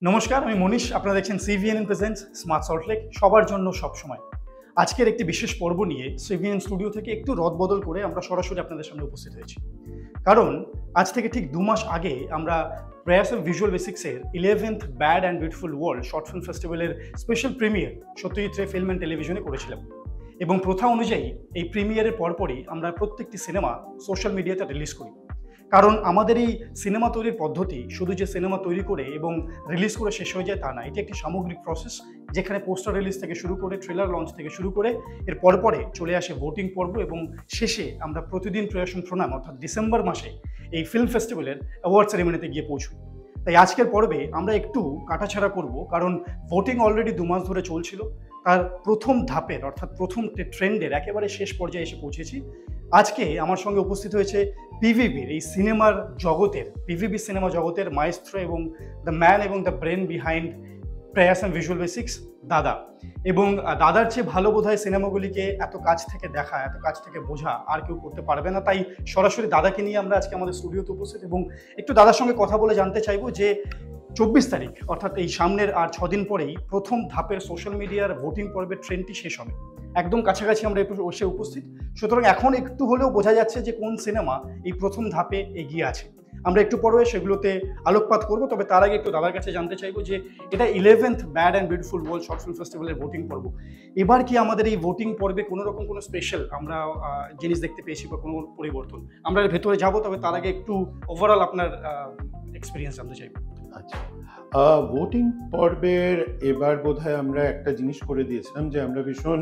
নমস্কার, আমি মনীষ। আপনারা দেখছেন সিভিএনএন প্রেজেন্টস স্মার্ট সল্টলেক, সবার জন্য সব সময়। আজকের একটি বিশেষ পর্ব নিয়ে সিভিএন স্টুডিও থেকে একটু রদবদল করে আমরা সরাসরি আপনাদের সামনে উপস্থিত হয়েছি। কারণ আজ থেকে ঠিক 2 মাস আগে আমরা প্রয়াস ভিজুয়াল বেসিক্সের 11th bad and beautiful world short film ফেস্টিভ্যালের special premiere Satyajit Ray film and টেলিভিশনে করেছিলাম। এবং প্রথা অনুযায়ী এই প্রিমিয়ারের পরপরই আমরা প্রত্যেকটি সিনেমা সোশ্যাল মিডিয়াতে রিলিজ করি। কারণ আমাদের এই সিনেমা তৈরির পদ্ধতি শুধু যে সিনেমা তৈরি করে এবং রিলিজ করে শেষ হয়ে যায় তা না, এটি একটি সামগ্রিক প্রসেস, যেখানে পোস্টার রিলিজ থেকে শুরু করে ট্রেলার লঞ্চ থেকে শুরু করে এর পরে চলে আসে ভোটিং পর্ব এবং শেষে আমরা প্রতিদিন প্রয়াসন প্রণাম অর্থাৎ ডিসেম্বর মাসে এই ফিল্ম ফেস্টিভ্যালের অ্যাওয়ার্ড সেরেমনিতে গিয়ে পৌঁছই। তাই আজকের পর্বে আমরা একটু কাটাছাড়া করব, কারণ ভোটিং অলরেডি 2 মাস ধরে চলছিল। তার প্রথম ধাপের অর্থাৎ প্রথম ট্রেন্ডের একেবারে শেষ পর্যায়ে এসে পৌঁছেছি। আজকে আমার সঙ্গে উপস্থিত হয়েছে পিভিবির এই সিনেমার জগতের, পিভিবি সিনেমা জগতের মাইস্ট্রো এবং দ্য ম্যান এবং the brain behind Prayas and visual basics, দাদা। এবং দাদার চেয়ে ভালো বোধহয় সিনেমাগুলিকে এত কাছ থেকে দেখা, এত কাছ থেকে বোঝা আর কেউ করতে পারবে না। তাই সরাসরি দাদাকে নিয়ে আমরা আজকে আমাদের স্টুডিওতে উপস্থিত এবং একটু দাদার সঙ্গে কথা বলে জানতে চাইবো যে 24 তারিখ অর্থাৎ এই সামনের আর 6 দিন পরেই প্রথম ধাপের সোশ্যাল মিডিয়ার ভোটিং পর্বের ট্রেন্ডটি শেষ হবে। একদম কাছাকাছি আমরা এসে উপস্থিত, সুতরাং এখন একটু হলেও বোঝা যাচ্ছে যে কোন সিনেমা এই প্রথম ধাপে এগিয়ে আছে। আমরা একটু পরে সেগুলোতে আলোকপাত করব, তবে তার আগে একটু দাদার কাছে জানতে চাইবো যে এটা 11th bad and beautiful world short film ফেস্টিভ্যালের ভোটিং পর্ব। এবার কি আমাদের এই ভোটিং পর্বে কোনো রকম কোনো স্পেশাল আমরা জিনিস দেখতে পেয়েছি বা কোনো পরিবর্তন? আমরা এর ভেতরে যাবো, তবে তার আগে একটু ওভারঅল আপনার এক্সপিরিয়েন্স জানতে চাইবো। আচ্ছা, ভোটিং পর্বের এবার বোধহয় আমরা একটা জিনিস করে দিয়েছিলাম যে আমরা ভীষণ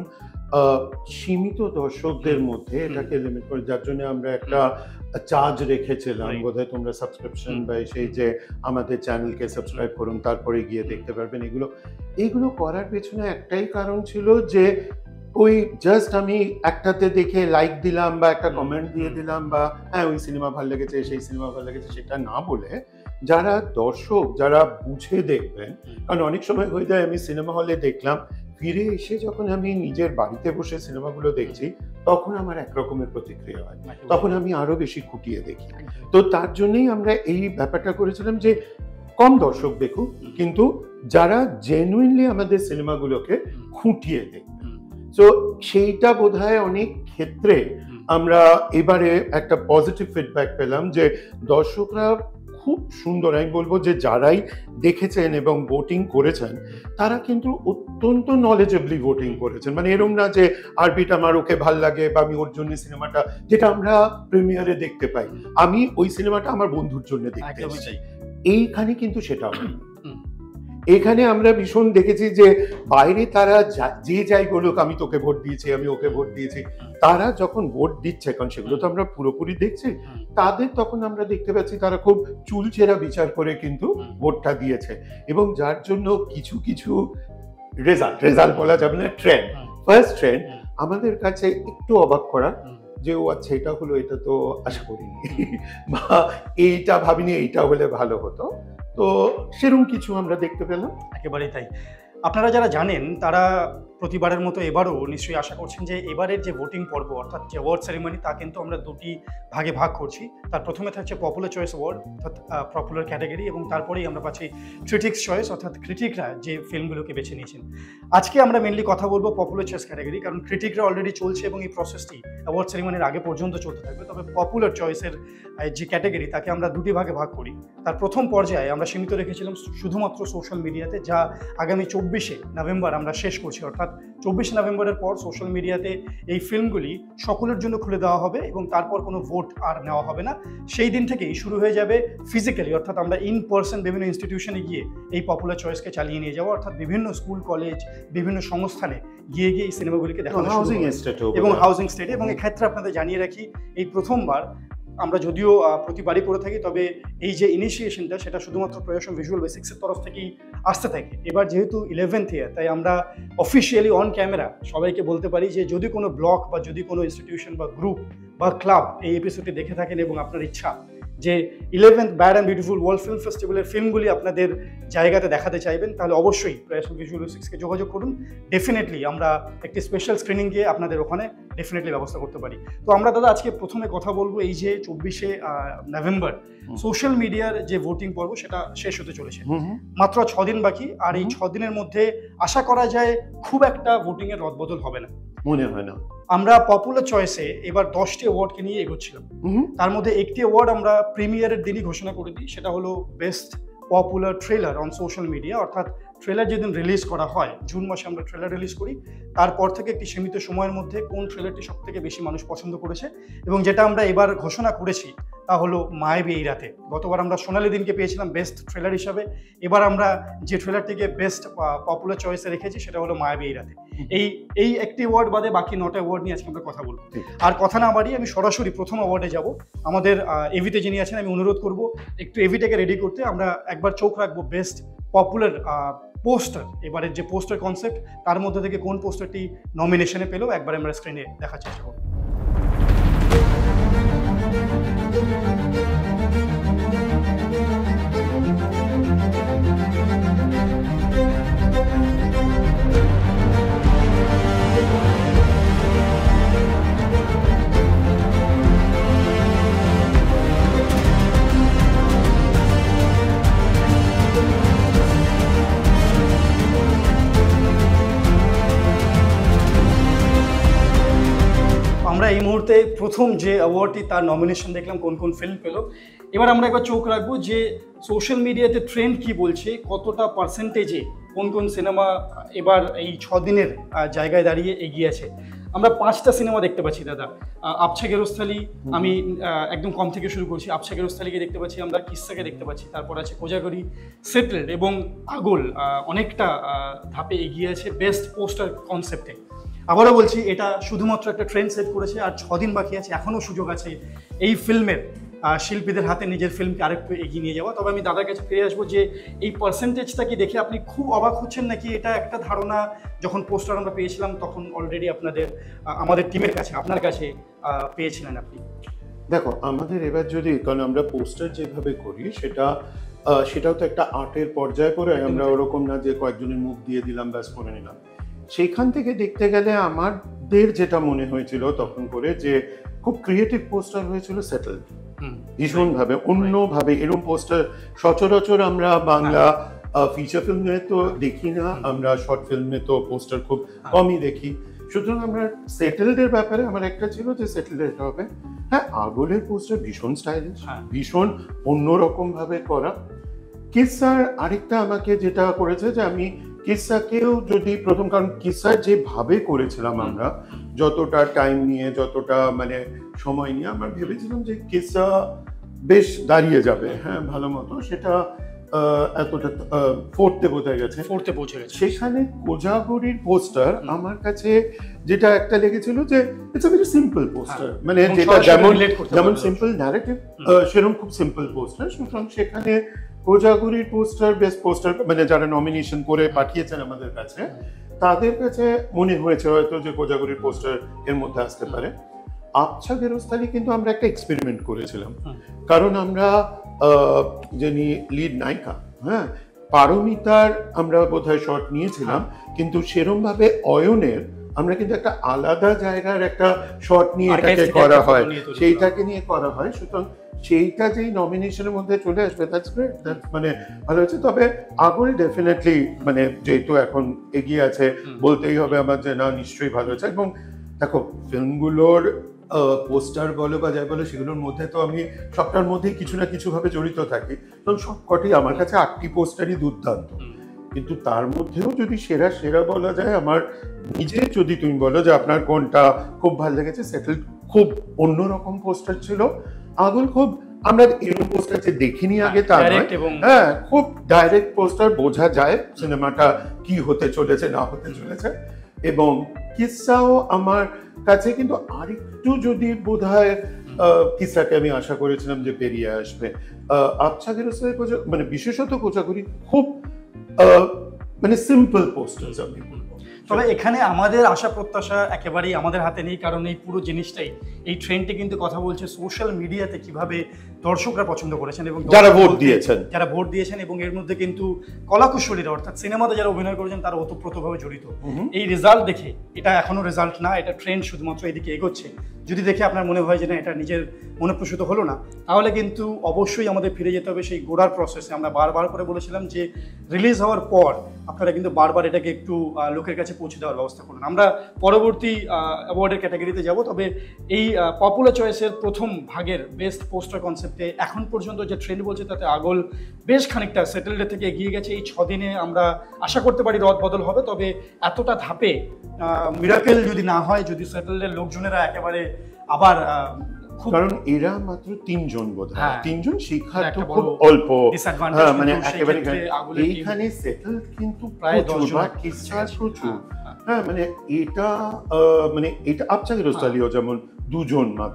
সীমিত দর্শকদের মধ্যে এটাকে লিমিট করে, যার জন্য আমরা একটা চার্জ রেখেছিলাম। বোধহয় তোমরা সাবস্ক্রিপশন বা সেই যে আমাদের চ্যানেলকে সাবস্ক্রাইব করুন তারপরে গিয়ে দেখতে পারবেন। এগুলো করার পেছনে একটাই কারণ ছিল যে ওই জাস্ট আমি একটাতে দেখে লাইক দিলাম বা একটা কমেন্ট দিয়ে দিলাম বা হ্যাঁ ওই সিনেমা ভালো লেগেছে, সেই সিনেমা ভালো লেগেছে, সেটা না বলে যারা দর্শক, যারা বুঝে দেখবেন। কারণ অনেক সময় হয়ে যায় আমি সিনেমা হলে দেখলাম, ফিরে এসে যখন আমি নিজের বাড়িতে বসে সিনেমাগুলো দেখছি তখন আমার একরকমের প্রতিক্রিয়া হয়, তখন আমি আরো বেশি খুঁটিয়ে দেখি। তো তার জন্যই আমরা এই ব্যাপারটা করেছিলাম যে কম দর্শক দেখুক, কিন্তু যারা জেনুইনলি আমাদের সিনেমাগুলোকে খুঁটিয়ে দেখবেন। তো সেইটা বোধহয় অনেক ক্ষেত্রে আমরা এবারে একটা পজিটিভ ফিডব্যাক পেলাম যে দর্শকরা খুব সুন্দর, আমি বলবো যে যারাই দেখেছেন এবং ভোটিং করেছেন তারা কিন্তু অত্যন্ত নলেজেবলি ভোটিং করেছেন। মানে এরকম না যে আরবিটা আমার ওকে ভাল লাগে বা আমি ওর জন্য সিনেমাটা, যেটা আমরা প্রিমিয়ারে দেখতে পাই, আমি ওই সিনেমাটা আমার বন্ধুর জন্য দেখতে চাই, এইখানে কিন্তু সেটা হয়। এখানে আমরা ভীষণ দেখেছি যে বাইরে তারা যে যাই বলুক আমি তোকে ভোট দিয়েছি, আমি ওকে ভোট দিয়েছি, তারা যখন ভোট দিচ্ছে, কারণ সেগুলো তো আমরা পুরোপুরি দেখছি, তাদের তখন আমরা দেখতে পাচ্ছি তারা খুব চুলচেরা বিচার করে কিন্তু ভোটটা দিয়েছে। এবং যার জন্য কিছু কিছু রেজাল্ট বলা যাবে না, ট্রেন্ড, ফার্স্ট ট্রেন্ড আমাদের কাছে একটু অবাক করা, যে ও আচ্ছা এটা হলো, এটা তো আশা করিনি বা এইটা ভাবিনি, এইটা হলে ভালো হতো। তো সেরকম কিছু আমরা দেখতে পেলাম। একেবারেই তাই। আপনারা যারা জানেন তারা প্রতিবারের মতো এবারও নিশ্চয়ই আশা করছেন যে এবারের যে ভোটিং পর্ব অর্থাৎ যে অ্যাওয়ার্ড সেরেমনি, তা কিন্তু আমরা 2টি ভাগে ভাগ করছি। তার প্রথমে থাকছে পপুলার চয়েস অ্যাওয়ার্ড অর্থাৎ পপুলার ক্যাটাগরি, এবং তারপরেই আমরা পাচ্ছি ক্রিটিক্স চয়েস অর্থাৎ ক্রিটিকরা যে ফিল্মগুলোকে বেছে নিয়েছেন। আজকে আমরা মেনলি কথা বলবো পপুলার চয়েস ক্যাটাগরি, কারণ ক্রিটিকরা অলরেডি চলছে এবং এই প্রসেসটি অ্যাওয়ার্ড সেরেমনির আগে পর্যন্ত চলতে থাকবে। তবে পপুলার চয়েসের যে ক্যাটাগরি তাকে আমরা 2টি ভাগে ভাগ করি। তার প্রথম পর্যায়ে আমরা সীমিত রেখেছিলাম শুধুমাত্র সোশ্যাল মিডিয়াতে, যা আগামী 24শে নভেম্বর আমরা শেষ করছি। অর্থাৎ 24 নভেম্বরের পর সোশ্যাল মিডিয়াতে এই ফিল্মগুলি সকলের জন্য খুলে দেওয়া হবে এবং তারপর কোনো ভোট আর নেওয়া হবে না। সেই দিন থেকেই শুরু হয়ে যাবে ফিজিক্যালি, অর্থাৎ আমরা ইন পার্সন বিভিন্ন ইনস্টিটিউশনে গিয়ে এই পপুলার চয়েসকে চালিয়ে নিয়ে যাওয়া, অর্থাৎ বিভিন্ন স্কুল, কলেজ, বিভিন্ন সংস্থানে গিয়ে এই সিনেমাগুলিকে দেখানো এবং হাউজিং স্টেটে। এবং এক্ষেত্রে আপনাদের জানিয়ে রাখি, এই প্রথমবার আমরা যদিও প্রতিবারই করে থাকি, তবে এই যে ইনিশিয়েশনটা সেটা শুধুমাত্র প্রয়াস ভিজুয়াল বেসিক্সের তরফ থেকেই আসতে থাকে। এবার যেহেতু 11th ইয়ার, তাই আমরা অফিসিয়ালি অন ক্যামেরা সবাইকে বলতে পারি যে যদি কোনো ব্লক বা যদি কোনো ইনস্টিটিউশন বা গ্রুপ বা ক্লাব এই এপিসোডটি দেখে থাকেন এবং আপনার ইচ্ছা যে 11th bad and beautiful world film ফেস্টিভ্যালের ফিল্মগুলি আপনাদের জায়গাতে দেখাতে চাইবেন, তাহলে অবশ্যই প্রয়াসন ভিজুয়ালিস্টিক্সকে যোগাযোগ করুন। ডেফিনেটলি আমরা একটি স্পেশাল স্ক্রিনিং গিয়ে আপনাদের ওখানে ডেফিনেটলি ব্যবস্থা করতে পারি। তো আমরা দাদা আজকে প্রথমে কথা বলবো এই যে 24শে নভেম্বর সোশ্যাল মিডিয়ার যে ভোটিং পর্ব সেটা শেষ হতে চলেছে, মাত্র 6 দিন বাকি। আর এই 6 দিনের মধ্যে আশা করা যায় খুব একটা ভোটিং এর রদবদল হবে না, মনে হয় না। আমরা পপুলার চয়েসে এবার 10টি অ্যাওয়ার্ডকে নিয়ে এগোচ্ছিলাম। তার মধ্যে একটি অ্যাওয়ার্ড আমরা প্রিমিয়ারের দিনই ঘোষণা করে দিই, সেটা হলো best popular trailer on social media. অর্থাৎ ট্রেলার যেদিন রিলিজ করা হয়, জুন মাসে আমরা ট্রেলার রিলিজ করি, তারপর থেকে একটি সীমিত সময়ের মধ্যে কোন ট্রেলারটি সব থেকে বেশি মানুষ পছন্দ করেছে এবং যেটা আমরা এবার ঘোষণা করেছি তা হলো মায়াবী এই রাতে। গতবার আমরা সোনালী দিনকে পেয়েছিলাম বেস্ট ট্রেলার হিসাবে, এবার আমরা যে ট্রেলারটিকে বেস্ট পপুলার চয়েসে রেখেছি সেটা হলো মায়াবী এই রাতে। এই একটি অ্যাওয়ার্ড বাদে বাকি 9টা অ্যাওয়ার্ড নিয়ে আজকে আমরা কথা বলবো। আর কথা না বাড়িয়ে আমি সরাসরি প্রথম অ্যাওয়ার্ডে যাব। আমাদের এভিতে যিনি আছেন আমি অনুরোধ করব একটু এভিটাকে রেডি করতে। আমরা একবার চোখ রাখবো বেস্ট পপুলার পোস্টার, এবারের যে পোস্টার কনসেপ্ট তার মধ্যে থেকে কোন পোস্টারটি নমিনেশনে পেলো একবার আমরা স্ক্রিনে দেখার চেষ্টা করব। আমরা এই মুহূর্তে প্রথম যে অ্যাওয়ার্ডটি তার নমিনেশন দেখলাম কোন কোন ফিল্ম পেল। এবার আমরা একবার চোখ রাখবো যে সোশ্যাল মিডিয়াতে ট্রেন্ড কি বলছে, কতটা পার্সেন্টেজে কোন কোন সিনেমা এবার এই 6 দিনের জায়গায় দাঁড়িয়ে এগিয়ে আছে। আমরা 5টা সিনেমা দেখতে পাচ্ছি দাদা। আবছা গেরস্থালি, আমি একদম কম থেকে শুরু করছি। আবছা গেরস্থালিকে দেখতে পাচ্ছি আমরা, কিস্সাকে দেখতে পাচ্ছি, তারপর আছে কোজাগরি, সেটেলড এবং আগল অনেকটা ধাপে এগিয়ে আছে বেস্ট পোস্টার কনসেপ্টে। আবারও বলছি এটা শুধুমাত্র একটা ট্রেন্ড সেট করেছে, আর 6 দিন বাকি আছে, এখনও সুযোগ আছে এই ফিল্মের শিল্পীদের হাতে নিজের ফিল্মকে আরেকটু এগিয়ে নিয়ে যাওয়া। তবে আমি দাদার কাছে ফিরে আসবো যে এই পার্সেন্টেজটা কি দেখে আপনি খুব অবাক হচ্ছেন নাকি এটা একটা ধারণা যখন পোস্টার আমরা পেয়েছিলাম তখন অলরেডি আমাদের টিমের কাছে আপনার কাছে পেয়েছিলেন আপনি? দেখো, আমাদের এবার যদি, কারণ আমরা পোস্টার যেভাবে করি সেটাও তো একটা আর্টের পর্যায়ে পড়ে, আমরা ওরকম না যে কয়েকজনের মুখ দিয়ে দিলাম ব্যাস করে নিলাম। সেইখান থেকে দেখতে গেলে আমাদের যেটা মনে হয়েছিল তখন করে যে খুব ক্রিয়েটিভ পোস্টার হয়েছিল সেটেলড, ভীষণভাবে অন্যভাবে। এরকম পোস্টার সচরাচর আমরা বাংলা ফিচার ফিল্মে তো দেখি না, আমরা শর্ট ফিল্মে তো পোস্টার খুব কমই দেখি। সুতরাং আমরা সেটেলডের ব্যাপারে আমার একটা ছিল যে সেটেলড এটা হবে। হ্যাঁ, আগলের পোস্টার ভীষণ স্টাইলিশ, ভীষণ অন্যরকম ভাবে করা। কিস্সার আরেকটা আমাকে যেটা করেছে যে আমি কিস্সাকেও যদি প্রথম, কারণ কিস্সার যেভাবে করেছিলাম আমরা, যতটা টাইম নিয়ে, যতটা মানে সময় নিয়ে আমরা ভেবেছিলাম যে কিস্সা বেশ দাঁড়িয়ে যাবে, হ্যাঁ ভালো মতো, সেটা এতটা ফোর্থে বোঝা গেছে, ফোর্থে পৌঁছে গেছে। সেখানে কোজাগরির পোস্টার আমার কাছে যেটা একটা লেগেছিল যে it's a very simple poster, মানে যেটা যেমন সিম্পল ন্যারেটিভ সেরকম খুব সিম্পল পোস্টার। সুতরাং সেখানে কোজাগরির পোস্টার, বেস্ট পোস্টার, মানে যারা নমিনেশন করে পাঠিয়েছেন আমাদের কাছে তাদের কাছে মনে হয়েছে হয়তো যে কোজাগরির পোস্টার এর মধ্যে আসতে পারে। আবছা গেরস্থালি কিন্তু আমরা একটা এক্সপেরিমেন্ট করেছিলাম, কারণ আমরা যিনি লিড নায়িকা, হ্যাঁ পারমিতার আমরা বোধহয় শট নিয়েছিলাম, কিন্তু সেরকম ভাবে অয়নের আমরা কিন্তু একটা আলাদা জায়গার একটা শট নিয়ে এটাকে করা হয়, সেইটাকে নিয়ে করা হয়। সুতরাং সেইটা যেই নমিনেশনের মধ্যে চলে আসবে, দ্যাটস গ্রেট, মানে ভালো হচ্ছে। তবে আগল ডেফিনেটলি, মানে যেহেতু এখন এগিয়ে আছে বলতেই হবে আমার যে না, নিশ্চয়ই ভালো হচ্ছে। এবং দেখো, ফিল্মগুলোর পোস্টার বলো বা যাই বলো, সেগুলোর মধ্যে তো আমি সবটার মধ্যেই কিছু না কিছু ভাবে জড়িত থাকি, তো সবকটি আমার কাছে 8টি পোস্টারই দুর্দান্ত। কিন্তু তার মধ্যেও যদি সেরা সেরা বলা যায়, আমার নিজের যদি তুমি বলো যে আপনার কোনটা খুব ভালো লেগেছে, সেটেল খুব অন্যরকম পোস্টার ছিল। আগল খুব, আমরা এরকম পোস্টার যে দেখিনি আগে তা নয়, হ্যাঁ খুব ডাইরেক্ট পোস্টার, বোঝা যায় সিনেমাটা কি হতে চলেছে না হতে চলেছে। এবং কিস্সাও আমার কাছে কিন্তু আরেকটু যদি বোধহয়, কিস্সাকে আমি আশা করেছিলাম যে পেরিয়ে আসবে। আবছা গেরস্থালি মানে বিশেষত কোজাগরি খুব মানে সিম্পল পোস্টার আমি বলবো। তবে এখানে আমাদের আশা প্রত্যাশা একেবারেই আমাদের হাতে নেই, কারণ এই পুরো জিনিসটাই, এই ট্রেন্ডটি কিন্তু কথা বলছে সোশ্যাল মিডিয়াতে কিভাবে দর্শকরা পছন্দ করেছেন এবং যারা ভোট দিয়েছেন এবং এর মধ্যে কিন্তু কলাকুশলীরা অর্থাৎ সিনেমাতে যারা অভিনয় করেছেন তারা ওতপ্রোতভাবে জড়িত। এই রেজাল্ট দেখে, এটা এখনো রেজাল্ট না, এটা ট্রেন্ড শুধুমাত্র এদিকে এগোচ্ছে, যদি দেখে আপনার মনে হয় যে না এটা নিজের মনোপ্রসূত হলো না, তাহলে কিন্তু অবশ্যই আমাদের ফিরে যেতে হবে সেই গোড়ার প্রসেসে। আমরা বারবার করে বলেছিলাম যে রিলিজ হওয়ার পর আপনারা কিন্তু বারবার এটাকে একটু লোকের কাছে পৌঁছে দেওয়ার ব্যবস্থা করুন। আমরা পরবর্তী অ্যাওয়ার্ডের ক্যাটাগরিতে যাব, তবে এই পপুলার চয়েসের প্রথম ভাগের বেস্ট পোস্টার কনসেপ্টে এখন পর্যন্ত যে ট্রেন্ড বলছে তাতে আগল বেশ খানিকটা সেটেলডের থেকে এগিয়ে গেছে। এই 6 দিনে আমরা আশা করতে পারি রদ বদল হবে, তবে এতটা ধাপে মিরাকেল যদি না হয়, যদি সেটেলডের লোকজনেরা একেবারে আবার কারণ এরা মাত্র 3 জন বোধহয়, 3 জন শিক্ষার্থী, খুব অল্প, মানে একেবারে এইখানে সেটেল কিন্তু প্রায় 10 জন কিসার প্রচুর। হ্যাঁ, মানে এটা আপচাকে রোস্তালিও যেমন 2 জন মাত্র,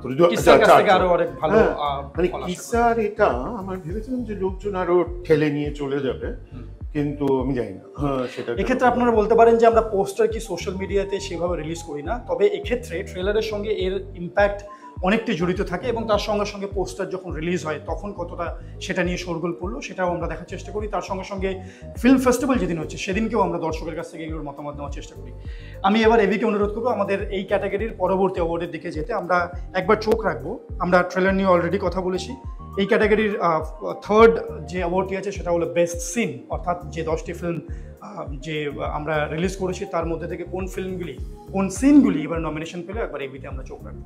মানে কিসার এটা আমার ভেবেছিলাম যে লোকজন আরো ঠেলে নিয়ে চলে যাবে, কিন্তু আমি জানি না সেটা। এক্ষেত্রে আপনারা বলতে পারেন যে আমরা পোস্টার কি সোশ্যাল মিডিয়াতে সেভাবে রিলিজ করি না, তবে এক্ষেত্রে ট্রেলারের সঙ্গে এর ইম্প্যাক্ট অনেকটি জড়িত থাকে এবং তার সঙ্গে সঙ্গে পোস্টার যখন রিলিজ হয় তখন কতটা সেটা নিয়ে শোরগোল পড়লো সেটাও আমরা দেখার চেষ্টা করি। তার সঙ্গে সঙ্গে ফিল্ম ফেস্টিভ্যাল যেদিন হচ্ছে সেদিনকেও আমরা দর্শকের কাছ থেকে এগুলোর মতামত নেওয়ার চেষ্টা করি। আমি এবার এভিকে অনুরোধ করবো আমাদের এই ক্যাটাগরির পরবর্তী অ্যাওয়ার্ডের দিকে যেতে। আমরা একবার চোখ রাখবো, আমরা ট্রেলার নিয়ে অলরেডি কথা বলেছি। এই ক্যাটাগরির থার্ড যে অ্যাওয়ার্ডটি আছে সেটা হলো বেস্ট সিন, অর্থাৎ যে 10টি ফিল্ম যে আমরা রিলিজ করেছি তার মধ্যে থেকে কোন ফিল্মগুলি, কোন সিনগুলি এবার নমিনেশন পেলে একবার এভিতে আমরা চোখ রাখবো।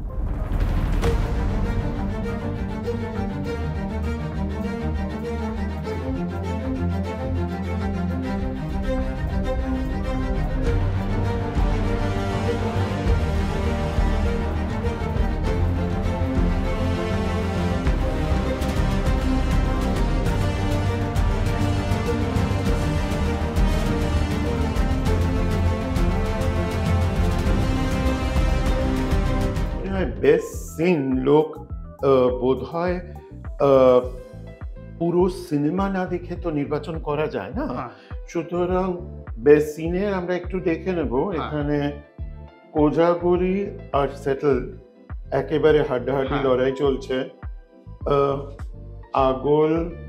বেস্ট সিন লোক বোধহয় পুরো সিনেমা না দেখে তো নির্বাচন করা যায় না, সুতরাং বেস্ট সিনের আমরা একটু দেখে নেব। এখানে কোজাগরি আর সেটেল একেবারে হাড্ডাহাড্ডি লড়াই চলছে। আগল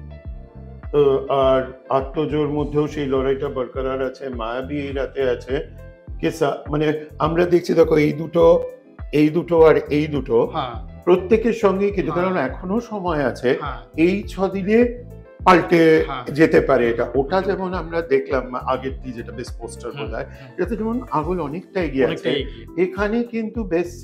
আর আত্মজোর মধ্যেও সেই লড়াইটা বরকরার আছে, মায়াবী এই রাতে আছে। কেসা মানে আমরা দেখছি, দেখো এই দুটো আর এই দুটো প্রত্যেকের সঙ্গে কিন্তু, কারণ এখনো সময় আছে, এই 6 দিনে পাল্টে যেতে পারে এটা। ওটা যেমন আমরা দেখলাম আগের দিয়ে যেটা বেস্ট পোস্টার বোধহয়, যাতে যেমন আগল অনেকটা এগিয়ে আছে, এখানে কিন্তু বেস্ট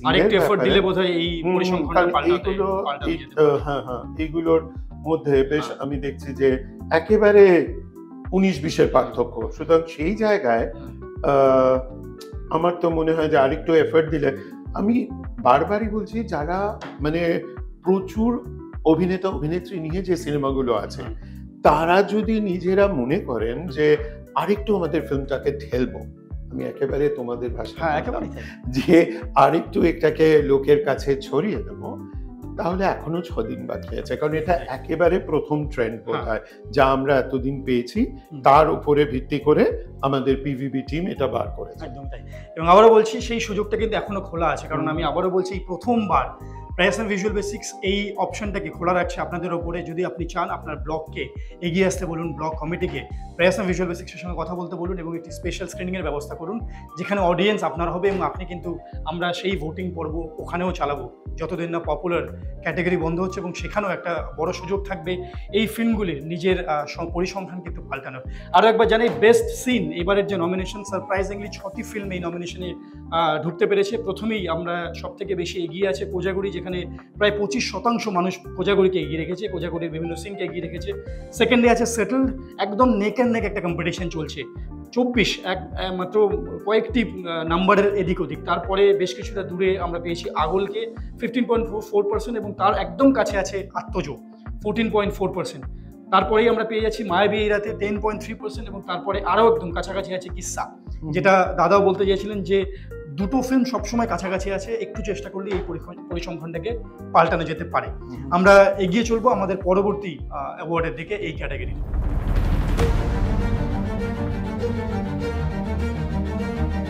এইগুলোর মধ্যে বেশ আমি দেখছি যে একেবারে 19-20-এর পার্থক্য। সুতরাং সেই জায়গায় আমার তো মনে হয় যে আরেকটু এফোর্ট দিলে, আমি বারবারই বলছি যারা মানে প্রচুর অভিনেতা অভিনেত্রী নিয়ে যে সিনেমাগুলো আছে তারা যদি নিজেরা মনে করেন যে আরেকটু আমাদের ফিল্মটাকে ঠেলবো, আমি একেবারে তোমাদের ভাষা যে আরেকটু এটাকে লোকের কাছে ছড়িয়ে দেবো, তাহলে এখনো 6 দিন বাকি আছে। কারণ এটা একেবারে প্রথম ট্রেন্ড বোধহয় যা আমরা এতদিন পেয়েছি, তার উপরে ভিত্তি করে আমাদের পিভিবি টিম এটা বার করেছে। একদম তাই। এবং আবারও বলছি সেই সুযোগটা কিন্তু এখনো খোলা আছে, কারণ আমি আবারও বলছি এই প্রথমবার প্রাইসন ভিজুয়াল বেসিক্স এই অপশনটাকে খোলা রাখছে আপনাদের ওপরে। যদি আপনি চান আপনার ব্লগকে এগিয়ে আসতে বলুন, ব্লগ কমিটিকে প্রাইসন ভিজুয়াল বেসিক্সের সঙ্গে কথা বলতে বলুন এবং একটি স্পেশাল স্ক্রিনিংয়ের ব্যবস্থা করুন যেখানে অডিয়েন্স আপনার হবে এবং আপনি কিন্তু, আমরা সেই ভোটিং পর্ব ওখানেও চালাবো যতদিন না পপুলার ক্যাটাগরি বন্ধ হচ্ছে, এবং সেখানেও একটা বড় সুযোগ থাকবে এই ফিল্মগুলির নিজের পরিসংখ্যান কিন্তু পাল্টানোর। আরও একবার জানি বেস্ট সিন এবারের যে নমিনেশন, সারপ্রাইজিংলি 6টি ফিল্ম এই নমিনেশনে ঢুকতে পেরেছে। প্রথমেই আমরা সব থেকে বেশি এগিয়ে আছে কোজাগরি, যেখানে প্রায় 25% মানুষ কোজাগরিকে এগিয়ে রেখেছে, কোজাগরির বিভিন্ন সিনকে এগিয়ে রেখেছে। সেকেন্ডে আছে সেটেলড, একদম নেক অ্যান্ড নেক একটা কম্পিটিশন চলছে, 24 মাত্র কয়েকটি নাম্বারের এদিক ওদিক। তারপরে বেশ কিছুটা দূরে আমরা পেয়েছি আগলকে 15.4% এবং তার একদম কাছে আছে আত্মজো 14.4%। তারপরেই আমরা পেয়ে যাচ্ছি মায়াবী এই রাতে 10.3% এবং তারপরে আরও একদম কাছাকাছি আছে কিসা, যেটা দাদাও বলতে চেয়েছিলেন যে দুটো ফিল্ম সবসময় কাছাকাছি আছে, একটু চেষ্টা করলে এই পরিসংখ্যানটাকে পাল্টানো যেতে পারে। আমরা এগিয়ে চলবো আমাদের পরবর্তী অ্যাওয়ার্ডের দিকে এই ক্যাটাগরির।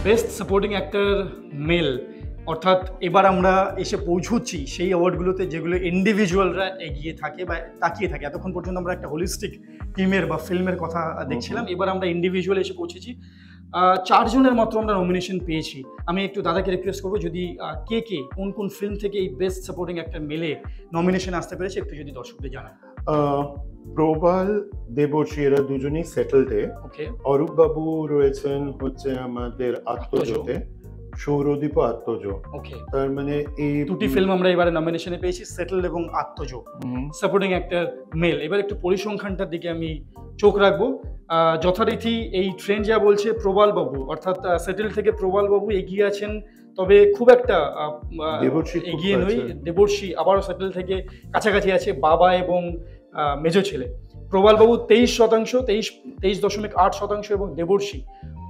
বেস্ট সাপোর্টিং অ্যাক্টর মেল, অর্থাৎ এবার আমরা এসে পৌঁছচ্ছি সেই অ্যাওয়ার্ডগুলোতে যেগুলো ইন্ডিভিজুয়ালরা এগিয়ে থাকে বা তাকিয়ে থাকে। এতক্ষণ পর্যন্ত আমরা একটা হোলিস্টিক টিমের বা ফিল্মের কথা দেখছিলাম, এবার আমরা ইন্ডিভিজুয়াল এসে পৌঁছেছি। 4 জনের মাত্র আমরা নমিনেশন পেয়েছি। আমি একটু দাদাকে রিকোয়েস্ট করবো যদি কে কোন কোন ফিল্ম থেকে এই বেস্ট সাপোর্টিং অ্যাক্টর মেলে নমিনেশন আসতে পেরেছে একটু যদি দর্শকদের জানান। প্রবাল, দেবর্ষী এরা দুজনেই সেটেলডে। ওকে। অরূপ বাবু রয়েছেন হচ্ছে আমাদের আত্মজোতে, সৌরদীপ আত্মজ। ওকে, তার মানে এই দুটি ফিল্ম আমরা এবারে নমিনেশনে পেয়েছি, সেটেলড এবং আত্মজ সাপোর্টিং অ্যাক্টর মেল। এবার একটু পরিসংখ্যানটার দিকে আমি চোখ রাখবো। যথারীতি এই ট্রেন্ড যা বলছে প্রবাল বাবু, অর্থাৎ সেটেল থেকে প্রবাল বাবু এগিয়ে আছেন, তবে খুব একটা এগিয়ে নই। দেবর্ষী আবারও সেটেল থেকে কাছাকাছি আছে, বাবা এবং মেজো ছেলে। প্রবাল বাবু 23%, 23.8%, এবং দেবর্ষী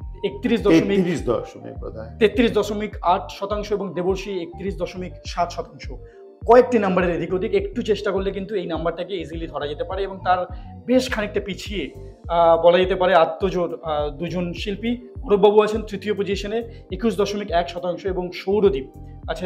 33.8% এবং দেবর্ষী 31.7%। কয়েকটি নাম্বারের এদিক ওদিক, একটু চেষ্টা করলে কিন্তু এই নাম্বারটাকে ইজিলি ধরা যেতে পারে, এবং তার বেশ খানিকটা পিছিয়ে বলা যেতে পারে আত্মজোর দুজন শিল্পী। অরূপবাবু আছেন তৃতীয় পজিশনে 21.1%, এবং সৌরদীপ আছে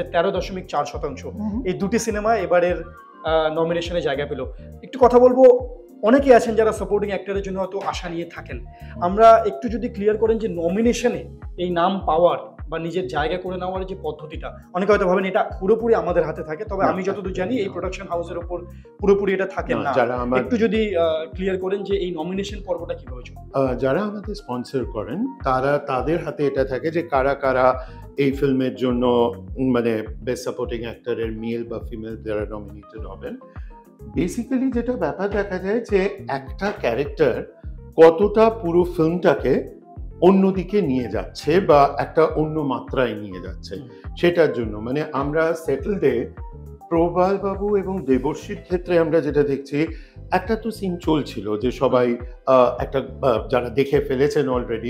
13.4%। এই দুটি সিনেমা এবারের নমিনেশনে জায়গা পেল। একটু কথা বলবো, অনেকে আছেন যারা সাপোর্টিং অ্যাক্টরের জন্য হয়তো আশা নিয়ে থাকেন। আমরা একটু যদি ক্লিয়ার করেন যে নমিনেশনে এই নাম পাওয়ার বা নিজের জায়গা করে নেওয়ার যে পদ্ধতিটা, অনেকে হয়তো ভাবেন এটা পুরোপুরি আমাদের হাতে থাকে, তবে আমি যতদূর জানি এই প্রোডাকশন হাউসের উপর পুরোপুরি এটা থাকে না। একটু যদি ক্লিয়ার করেন যে এই নমিনেশন পর্বটা কিভাবে চলে। যারা আমাদের স্পন্সর করেন তাদের হাতে এটা থাকে যে কারা কারা এই ফিল্মের জন্য মানে বেস্ট সাপোর্টিং অ্যাক্টরের মেল বা ফিমেল যারা নমিনেটেড হবেন। বেসিক্যালি যেটা ব্যাপার দেখা যায় যে একটা ক্যারেক্টার কতটা পুরো ফিল্মটাকে অন্যদিকে নিয়ে যাচ্ছে বা একটা অন্য মাত্রায় নিয়ে যাচ্ছে, সেটার জন্য মানে আমরা সেটেলডে প্রবাল বাবু এবং দেবর্ষীর ক্ষেত্রে আমরা যেটা দেখছি, একটা তো সিন চলছিল যে সবাই একটা যারা দেখে ফেলেছেন অলরেডি,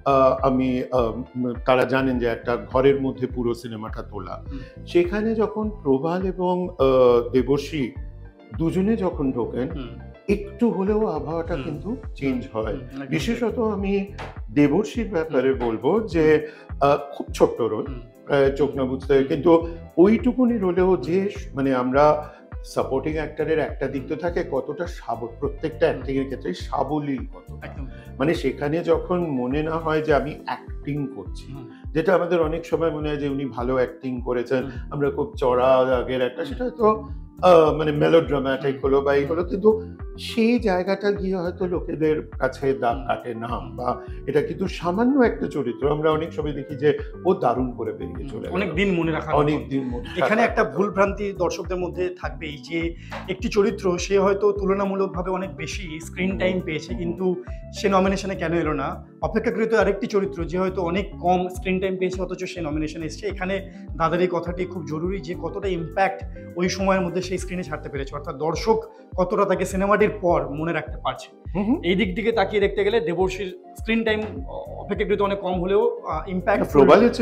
আমি তারা জানেন যে একটা ঘরের মধ্যে পুরো সিনেমাটা তোলা। সেখানে যখন প্রবাল এবং দেবর্ষী দুজনে যখন ঢোকেন, একটু হলেও আবহাওয়াটা কিন্তু চেঞ্জ হয়। বিশেষত আমি দেবর্ষীর ব্যাপারে বলবো যে খুব ছোট্ট রোল, চোখ না বুঝতে, কিন্তু ওইটুকুনি রোলেও যে মানে আমরা সাপোর্টিং অ্যাক্টরের একটা দিক তো থাকে কতটা প্রত্যেকটা অ্যাক্টিং এর ক্ষেত্রে সাবলীল কতটা, মানে সেখানে যখন মনে না হয় যে আমি অ্যাক্টিং করছি, যেটা আমাদের অনেক সময় মনে হয় যে উনি ভালো অ্যাক্টিং করেছেন, আমরা খুব চড়া আগের একটা, সেটা তো মানে মেলোড্রামাটিক হলো বা এই হলো, কিন্তু সেই জায়গাটা গিয়ে হয়তো লোকেদের কাছে দাগ কাটে না, বা এটা কিন্তু সামান্য একটা চরিত্র আমরা অনেক সময় দেখি যে ও দারুণ করে বেরিয়ে চলে অনেক দিন মনে রাখা, অনেক দিন মনে। এখানে একটা ভুল ভ্রান্তি দর্শকদের মধ্যে থাকবে, এই যে একটি চরিত্র সে হয়তো তুলনামূলকভাবে অনেক বেশি স্ক্রিন টাইম পেয়েছে, কিন্তু সে নমিনেশনে কেন এলো না? অপেক্ষাকৃত আরেকটি চরিত্র যে হয়তো অনেক কম স্ক্রিন টাইম পেয়েছে অথচ সে নমিনেশনে এসেছে। এখানে দাদার এই কথাটি খুব জরুরি যে কতটা ইম্প্যাক্ট ওই সময়ের মধ্যে সেই স্ক্রিনে ছাড়তে পেরেছে, অর্থাৎ দর্শক কতটা তাকে সিনেমাটির পর মনে রাখতে পারছে। এই দিক থেকে তাকিয়ে দেখতে গেলে দেবর্ষীর স্ক্রিন টাইম অপেক্ষাকৃত অনেক কম হলেও ইম্প্যাক্ট প্রবালের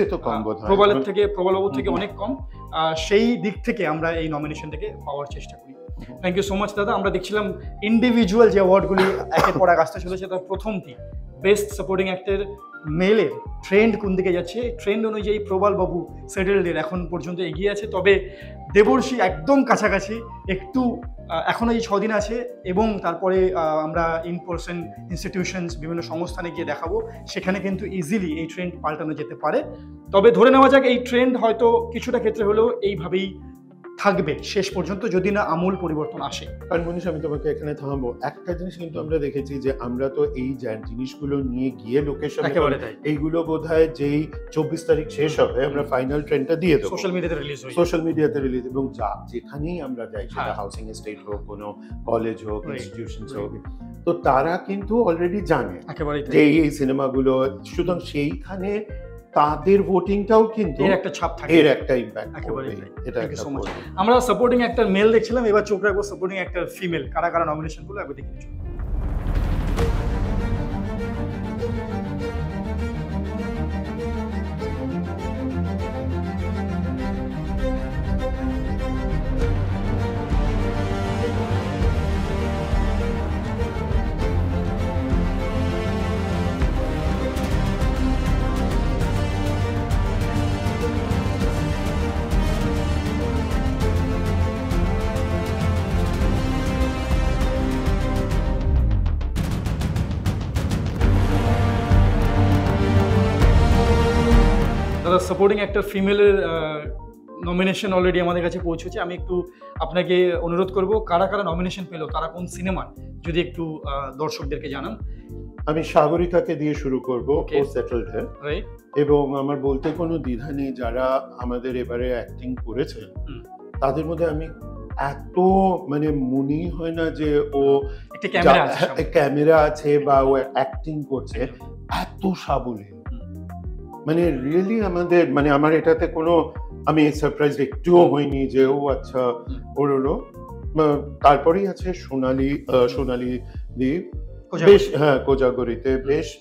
থেকে প্রবালবাবুর থেকে অনেক কম। সেই দিক থেকে আমরা এই নমিনেশন থেকে পাওয়ার চেষ্টা করি। থ্যাংক ইউ সো মাচ দাদা। আমরা দেখছিলাম ইন্ডিভিজুয়াল যে অ্যাওয়ার্ডগুলি একের পর এক আসতে চলেছে, তার প্রথমটি বেস্ট সাপোর্টিং অ্যাক্টর মেলের ট্রেন্ড কোন দিকে যাচ্ছে। ট্রেন্ড অনুযায়ী প্রবাল বাবু সেটেলডের এখন পর্যন্ত এগিয়ে আছে, তবে দেবর্ষী একদম কাছাকাছি, একটু এখনও এই 6 দিন আছে, এবং তারপরে আমরা ইন পার্সন ইনস্টিটিউশনস বিভিন্ন সংস্থানে গিয়ে দেখাবো, সেখানে কিন্তু ইজিলি এই ট্রেন্ড পাল্টানো যেতে পারে। তবে ধরে নেওয়া যাক এই ট্রেন্ড হয়তো কিছুটা ক্ষেত্রে হলেও এইভাবেই থাকবে শেষ পর্যন্ত, যদি না আমূল পরিবর্তন আসে। কারণ মনীষ, আমি তোমাকে এখানে থামাবো। একটা জিনিস কিন্তু আমরা দেখেছি যে আমরা তো এই জিনিসগুলো নিয়ে গিয়ে লোকেশন, এইগুলো বোধহয় যেই 24 তারিখ শেষ হবে আমরা ফাইনাল ট্রেন্ডটা দিয়ে দেবো, সোশ্যাল মিডিয়াতে রিলিজ, এবং যেখানেই আমরা যাই, সেটা হাউসিং এস্টেট হোক, কোনো কলেজ হোক, ইনস্টিটিউশন হোক, তো তারা কিন্তু অলরেডি জানে যে এই সিনেমাগুলো, সুতরাং সেইখানে তাদের ভোটিংটাও কিন্তু একটা ছাপ থাকে, এর একটা ইমপ্যাক্ট পড়বে। এটা একটা আমরা সাপোর্টিং অ্যাক্টর মেল দেখছিলাম, এবার চোখ রাখবো সাপোর্টিং অ্যাক্টর ফিমেল, কারা কারা নমিনেশন গুলো একবার দেখে নিচ্ছি। সাপোর্টিং অ্যাক্টর ফিমেলের নমিনেশন অলরেডি আমাদের কাছে পৌঁছেছে। আমি একটু আপনাকে অনুরোধ করব, কারা কারা নমিনেশন পেলো, তারা কোন সিনেমার, যদি একটু দর্শকদেরকে জানান। আমি সাগরিকাকে দিয়ে শুরু করব, Okay. ও সেটেলড হ্যাঁ, রাইট। এবং আমার বলতে কোনো দ্বিধা নেই, যারা আমাদের এবারে অ্যাক্টিং করেছে হুম। তাদের মধ্যে আমি এত মানে মনেই হয় না যে ও একটা ক্যামেরা আছে সামনে। ক্যামেরা আছে বা ও অ্যাক্টিং করছে, এত সাবলীল। মানে রিয়েলি আমাদের মানে আমার এটাতে কোনো আমি সারপ্রাইজ একটুও হইনি যে ও আচ্ছা ওর হলো। তারপরেই আছে সোনালী দ্বীপ, বেশ হ্যাঁ কোজাগরিতে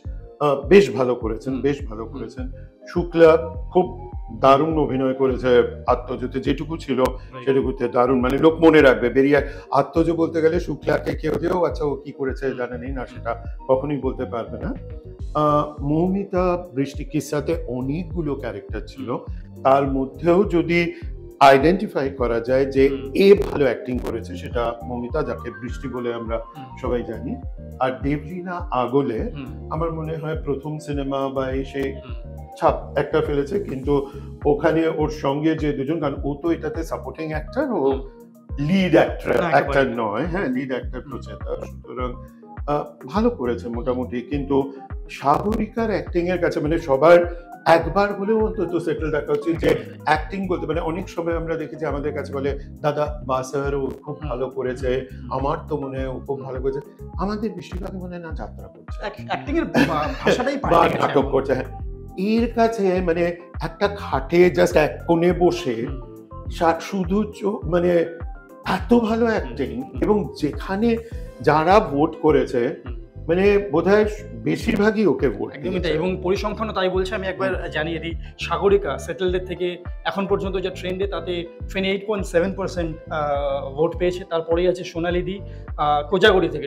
বেশ ভালো করেছেন, বেশ ভালো করেছেন। শুক্লা খুব দারুণ অভিনয় করেছে আত্মজতে, যেটুকু ছিল সেটুকুতে দারুণ, মানে লোক মনে রাখবে। বেরিয়ে আত্মজ বলতে গেলে শুক্লাকে কেউ যে ও আচ্ছা ও কি করেছে জানে নেই না, সেটা কখনোই বলতে পারবে না। মৌমিতা বৃষ্টি কিসাতে অনেকগুলো ক্যারেক্টার ছিল, তার মধ্যেও যদি আইডেন্টিফাই করা যায় যে এ ভালো অ্যাক্টিং করেছে, সেটা মৌমিতা, যাকে বৃষ্টি বলে আমরা সবাই জানি। আর দেবলীনা আগলে আমার মনে হয় প্রথম সিনেমা বা এসে ছাপ একটা ফেলেছে, কিন্তু ওখানে ওর সঙ্গে যে দুজন, কারণ ও তো এটাতে সাপোর্টিং অ্যাক্টর, ও লিড অ্যাক্টর নয়, হ্যাঁ লিড অ্যাক্টর প্রচেতা, সুতরাং ভালো করেছে মোটামুটি। কিন্তু সাগরিকার অ্যাক্টিং এর কাছে মানে সবার একবার হলেও অন্তত সেটেল দেখা উচিত যে অ্যাক্টিং বলতে, মানে অনেক সময় আমরা দেখেছি আমাদের কাছে বলে দাদা বাসার ও খুব ভালো করেছে, আমার তো মনে হয় ও খুব ভালো করেছে। আমাদের বেশিরভাগ মনে হয় না যাত্রা করছে, অ্যাক্টিং এর ভাষাটাই বা নাটক করছে। হ্যাঁ, এর কাছে মানে একটা খাটে জাস্ট এক কোণে বসে শুধু মানে এত ভালো অ্যাক্টিং, এবং যেখানে যারা ভোট করেছে মানে বোধহয় বেশিরভাগই ওকে ভোট একদমই তাই। এবং পরিসংখ্যানও তাই বলছে। আমি একবার জানিয়ে দিই, সাগরিকা সেটেলদের থেকে এখন পর্যন্ত যা ট্রেন্ডে তাতে 28.7% ভোট পেয়েছে। তারপরেই আছে সোনালী দি কোজাগরি থেকে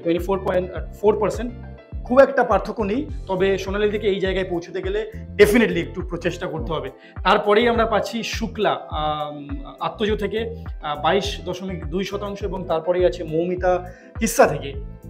24.4%। খুব একটা পার্থক্য নেই, তবে সোনালী দিকে এই জায়গায় পৌঁছতে গেলে ডেফিনেটলি একটু প্রচেষ্টা করতে হবে। তারপরেই আমরা পাচ্ছি শুক্লা আত্মজ থেকে 22.2%, এবং তারপরেই আছে মৌমিতা কিসা থেকে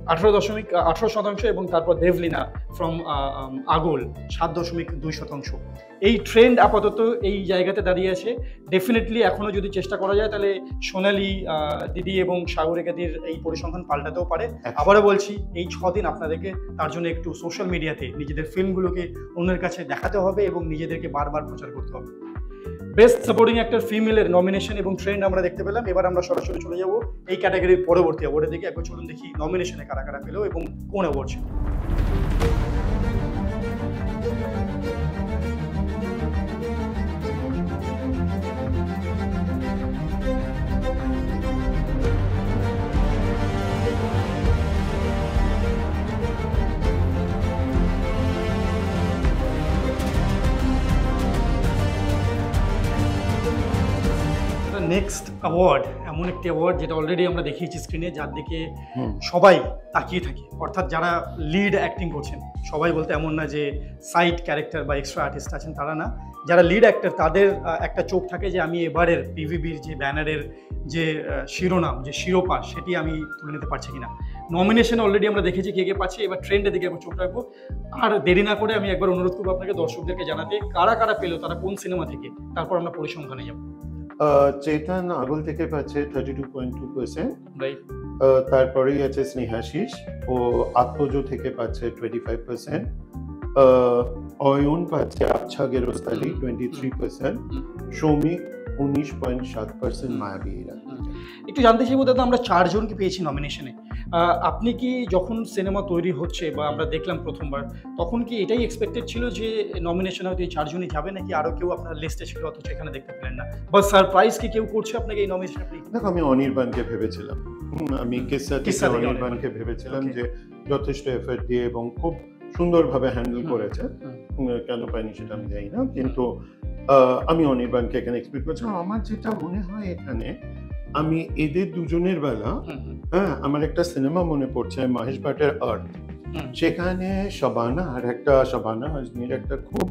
18% এবং তারপর দেবলীনা ফ্রম আগল 7.2%। এই ট্রেন্ড আপাতত এই জায়গাতে দাঁড়িয়ে আছে। ডেফিনেটলি এখনো যদি চেষ্টা করা যায় তাহলে সোনালী দিদি এবং সাগরিকাদির এই পরিসংখ্যান পাল্টাতেও পারে। আবারও বলছি, এই 6 দিন আপনাদেরকে তার জন্য একটু সোশ্যাল মিডিয়াতে নিজেদের ফিল্মগুলোকে অন্যের কাছে দেখাতে হবে এবং নিজেদেরকে বারবার প্রচার করতে হবে। বেস্ট সাপোর্টিং অ্যাক্টর ফিমেলের নমিনেশন এবং ট্রেন্ড আমরা দেখতে পেলাম। এবার আমরা সরাসরি চলে যাব এই ক্যাটাগরির পরবর্তী অ্যাওয়ার্ডের দিকে। একবার চলুন দেখি নমিনেশনে কারা কারা পেল এবং কোন অ্যাওয়ার্ড ছিল। নেক্সট অ্যাওয়ার্ড এমন একটি অ্যাওয়ার্ড যেটা অলরেডি আমরা দেখিয়েছি স্ক্রিনে, যার দিকে সবাই তাকিয়ে থাকে, অর্থাৎ যারা লিড অ্যাক্টিং করছেন। সবাই বলতে এমন না যে সাইড ক্যারেক্টার বা এক্সট্রা আর্টিস্ট আছেন তারা না, যারা লিড অ্যাক্টর তাদের একটা চোখ থাকে যে আমি এবারের পিভিবির যে ব্যানারের যে শিরোনাম, যে শিরোপা, সেটি আমি তুলে নিতে পারছি কিনা। নমিনেশন অলরেডি আমরা দেখেছি কে কে পাচ্ছে, এবার ট্রেন্ডের দিকে একবার চোখ রাখবো। আর দেরি না করে আমি একবার অনুরোধ করবো আপনাকে দর্শকদেরকে জানাতে কারা কারা পেলো, তারা কোন সিনেমা থেকে, তারপর আমরা পরিসংখ্যানে যাবো। চেতন আগল থেকে পাচ্ছে 32.2%, রাইট। তারপরেই আছে স্নেহাশিস, ও আত্মজ থেকে পাচ্ছে 25%, অয়ন পাচ্ছে আচ্ছা গেরস্তালি 23%, সৌমিক 19.7%, মায়াবী এরা। একটু জানতে চাইবো দাদা, আমরা 4 জনকে পেয়েছি নমিনেশনে। আপনি কি যখন সিনেমা তৈরি হচ্ছে বা আমরা দেখলাম প্রথমবার, তখন কি এটাই এক্সপেক্টেড ছিল যে নমিনেশনে হয়তো এই 4 জনই যাবে, নাকি আরো কেউ আপনার লিস্টে ছিল অথচ এখানে দেখতে পেলেন না, বা সারপ্রাইজ কি কেউ করছে আপনাকে এই নমিনেশনে? দেখো, আমি অনির্বাণকে ভেবেছিলাম, আমি কিসা থেকে অনির্বাণকে ভেবেছিলাম যে যথেষ্ট এফর্ট দিয়ে এবং খুব সুন্দরভাবে হ্যান্ডেল করেছে। কেন পাইনি সেটা আমি জানি না, কিন্তু আমি অনির্বাণকে এখানে এক্সপেক্ট করছি। আমার যেটা মনে হয় এখানে, আমি এদের দুজনের বেলা আমার একটা সিনেমা মনে পড়ছে, মহেশ ভাটের আর্থ। সেখানে শাবানা আজমির একটা খুব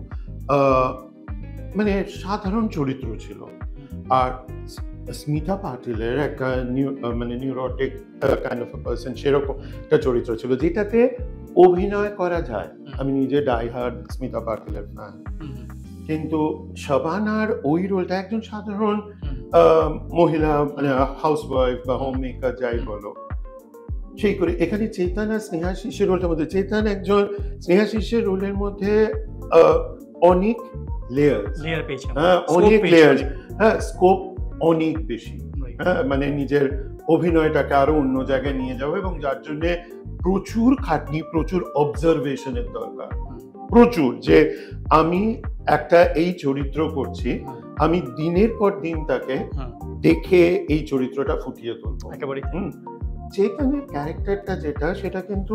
মানে সাধারণ চরিত্র ছিল, আর স্মিতা পাটিলের একটা মানে neurotic kind of a person, সেরকম একটা চরিত্র ছিল যেটাতে অভিনয় করা যায়। আমি নিজে ডাই হার্ড স্মিতা পাটিলের ফ্যান, কিন্তু শাবানার ওই রোলটা একজন সাধারণ মহিলা, মানে হাউসওয়াইফ বা হোম মেকার যাই বলো, সেই করে এখানে চেতন আর স্নেহাশিসের রোলটার মধ্যে চেতন একজন, স্নেহাশিসের রোলের মধ্যে অনেক লেয়ার পেয়েছে, অনেক লেয়ার, হ্যাঁ স্কোপ অনেক বেশি, হ্যাঁ মানে নিজের অভিনয়টাকে আরো অন্য জায়গায় নিয়ে যাবো, এবং যার জন্য প্রচুর খাটনি, প্রচুর অবজারভেশনের দরকার, প্রচুর, যে আমি একটা এই চরিত্র করছি, আমি দিনের পর দিন তাকে দেখে এই চরিত্রটা ফুটিয়ে তুলবো একেবারে। চেতনের ক্যারেক্টারটা যেটা, সেটা কিন্তু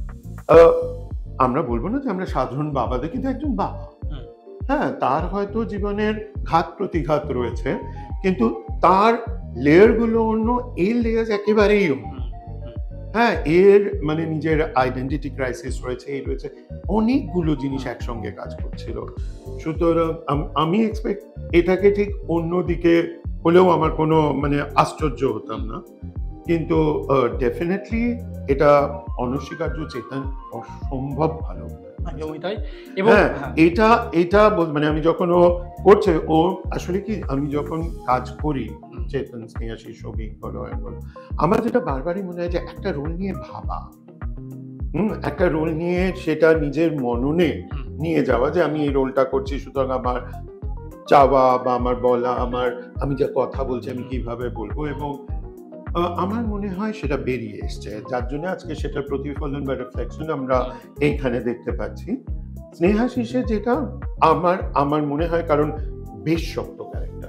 আমরা বলবো না যে আমরা সাধারণ বাবা দেখি, কিন্তু একজন বাবা, হ্যাঁ তার হয়তো জীবনের ঘাত প্রতিঘাত রয়েছে, কিন্তু তার লেয়ার গুলো অন্য, এই লেয়ার একেবারেই অন্য, হ্যাঁ এর মানে নিজের আইডেন্টিটি ক্রাইসিস রয়েছে, এই রয়েছে, অনেকগুলো জিনিস একসঙ্গে কাজ করছিল। সুতরাং আমি এক্সপেক্ট এটাকে ঠিক অন্যদিকে হলেও আমার কোনো মানে আশ্চর্য হতাম না, কিন্তু ডেফিনেটলি এটা অনস্বীকার্য, চেতন অসম্ভব ভালো। এবং এটা মানে আমি যখন ও করছে, ও আসলে কি, আমি যখন কাজ করি চেতন, স্নেহাশিস, সৌভিক বলো, আমার যেটা বারবারই মনে হয় যে একটা রোল নিয়ে ভাবা, একটা রোল নিয়ে সেটা নিজের মননে নিয়ে যাওয়া, যে আমি এই রোলটা করছি, সুতরাং আমার চাওয়া বা আমার বলা, আমি যা কথা বলছি আমি কিভাবে বলবো, এবং আমার মনে হয় সেটা বেরিয়ে এসছে, যার জন্য আজকে সেটার প্রতিফলন বা রিফ্লেকশন আমরা এইখানে দেখতে পাচ্ছি। স্নেহাশিসে যেটা আমার মনে হয়, কারণ বেশ শক্ত ক্যারেক্টার,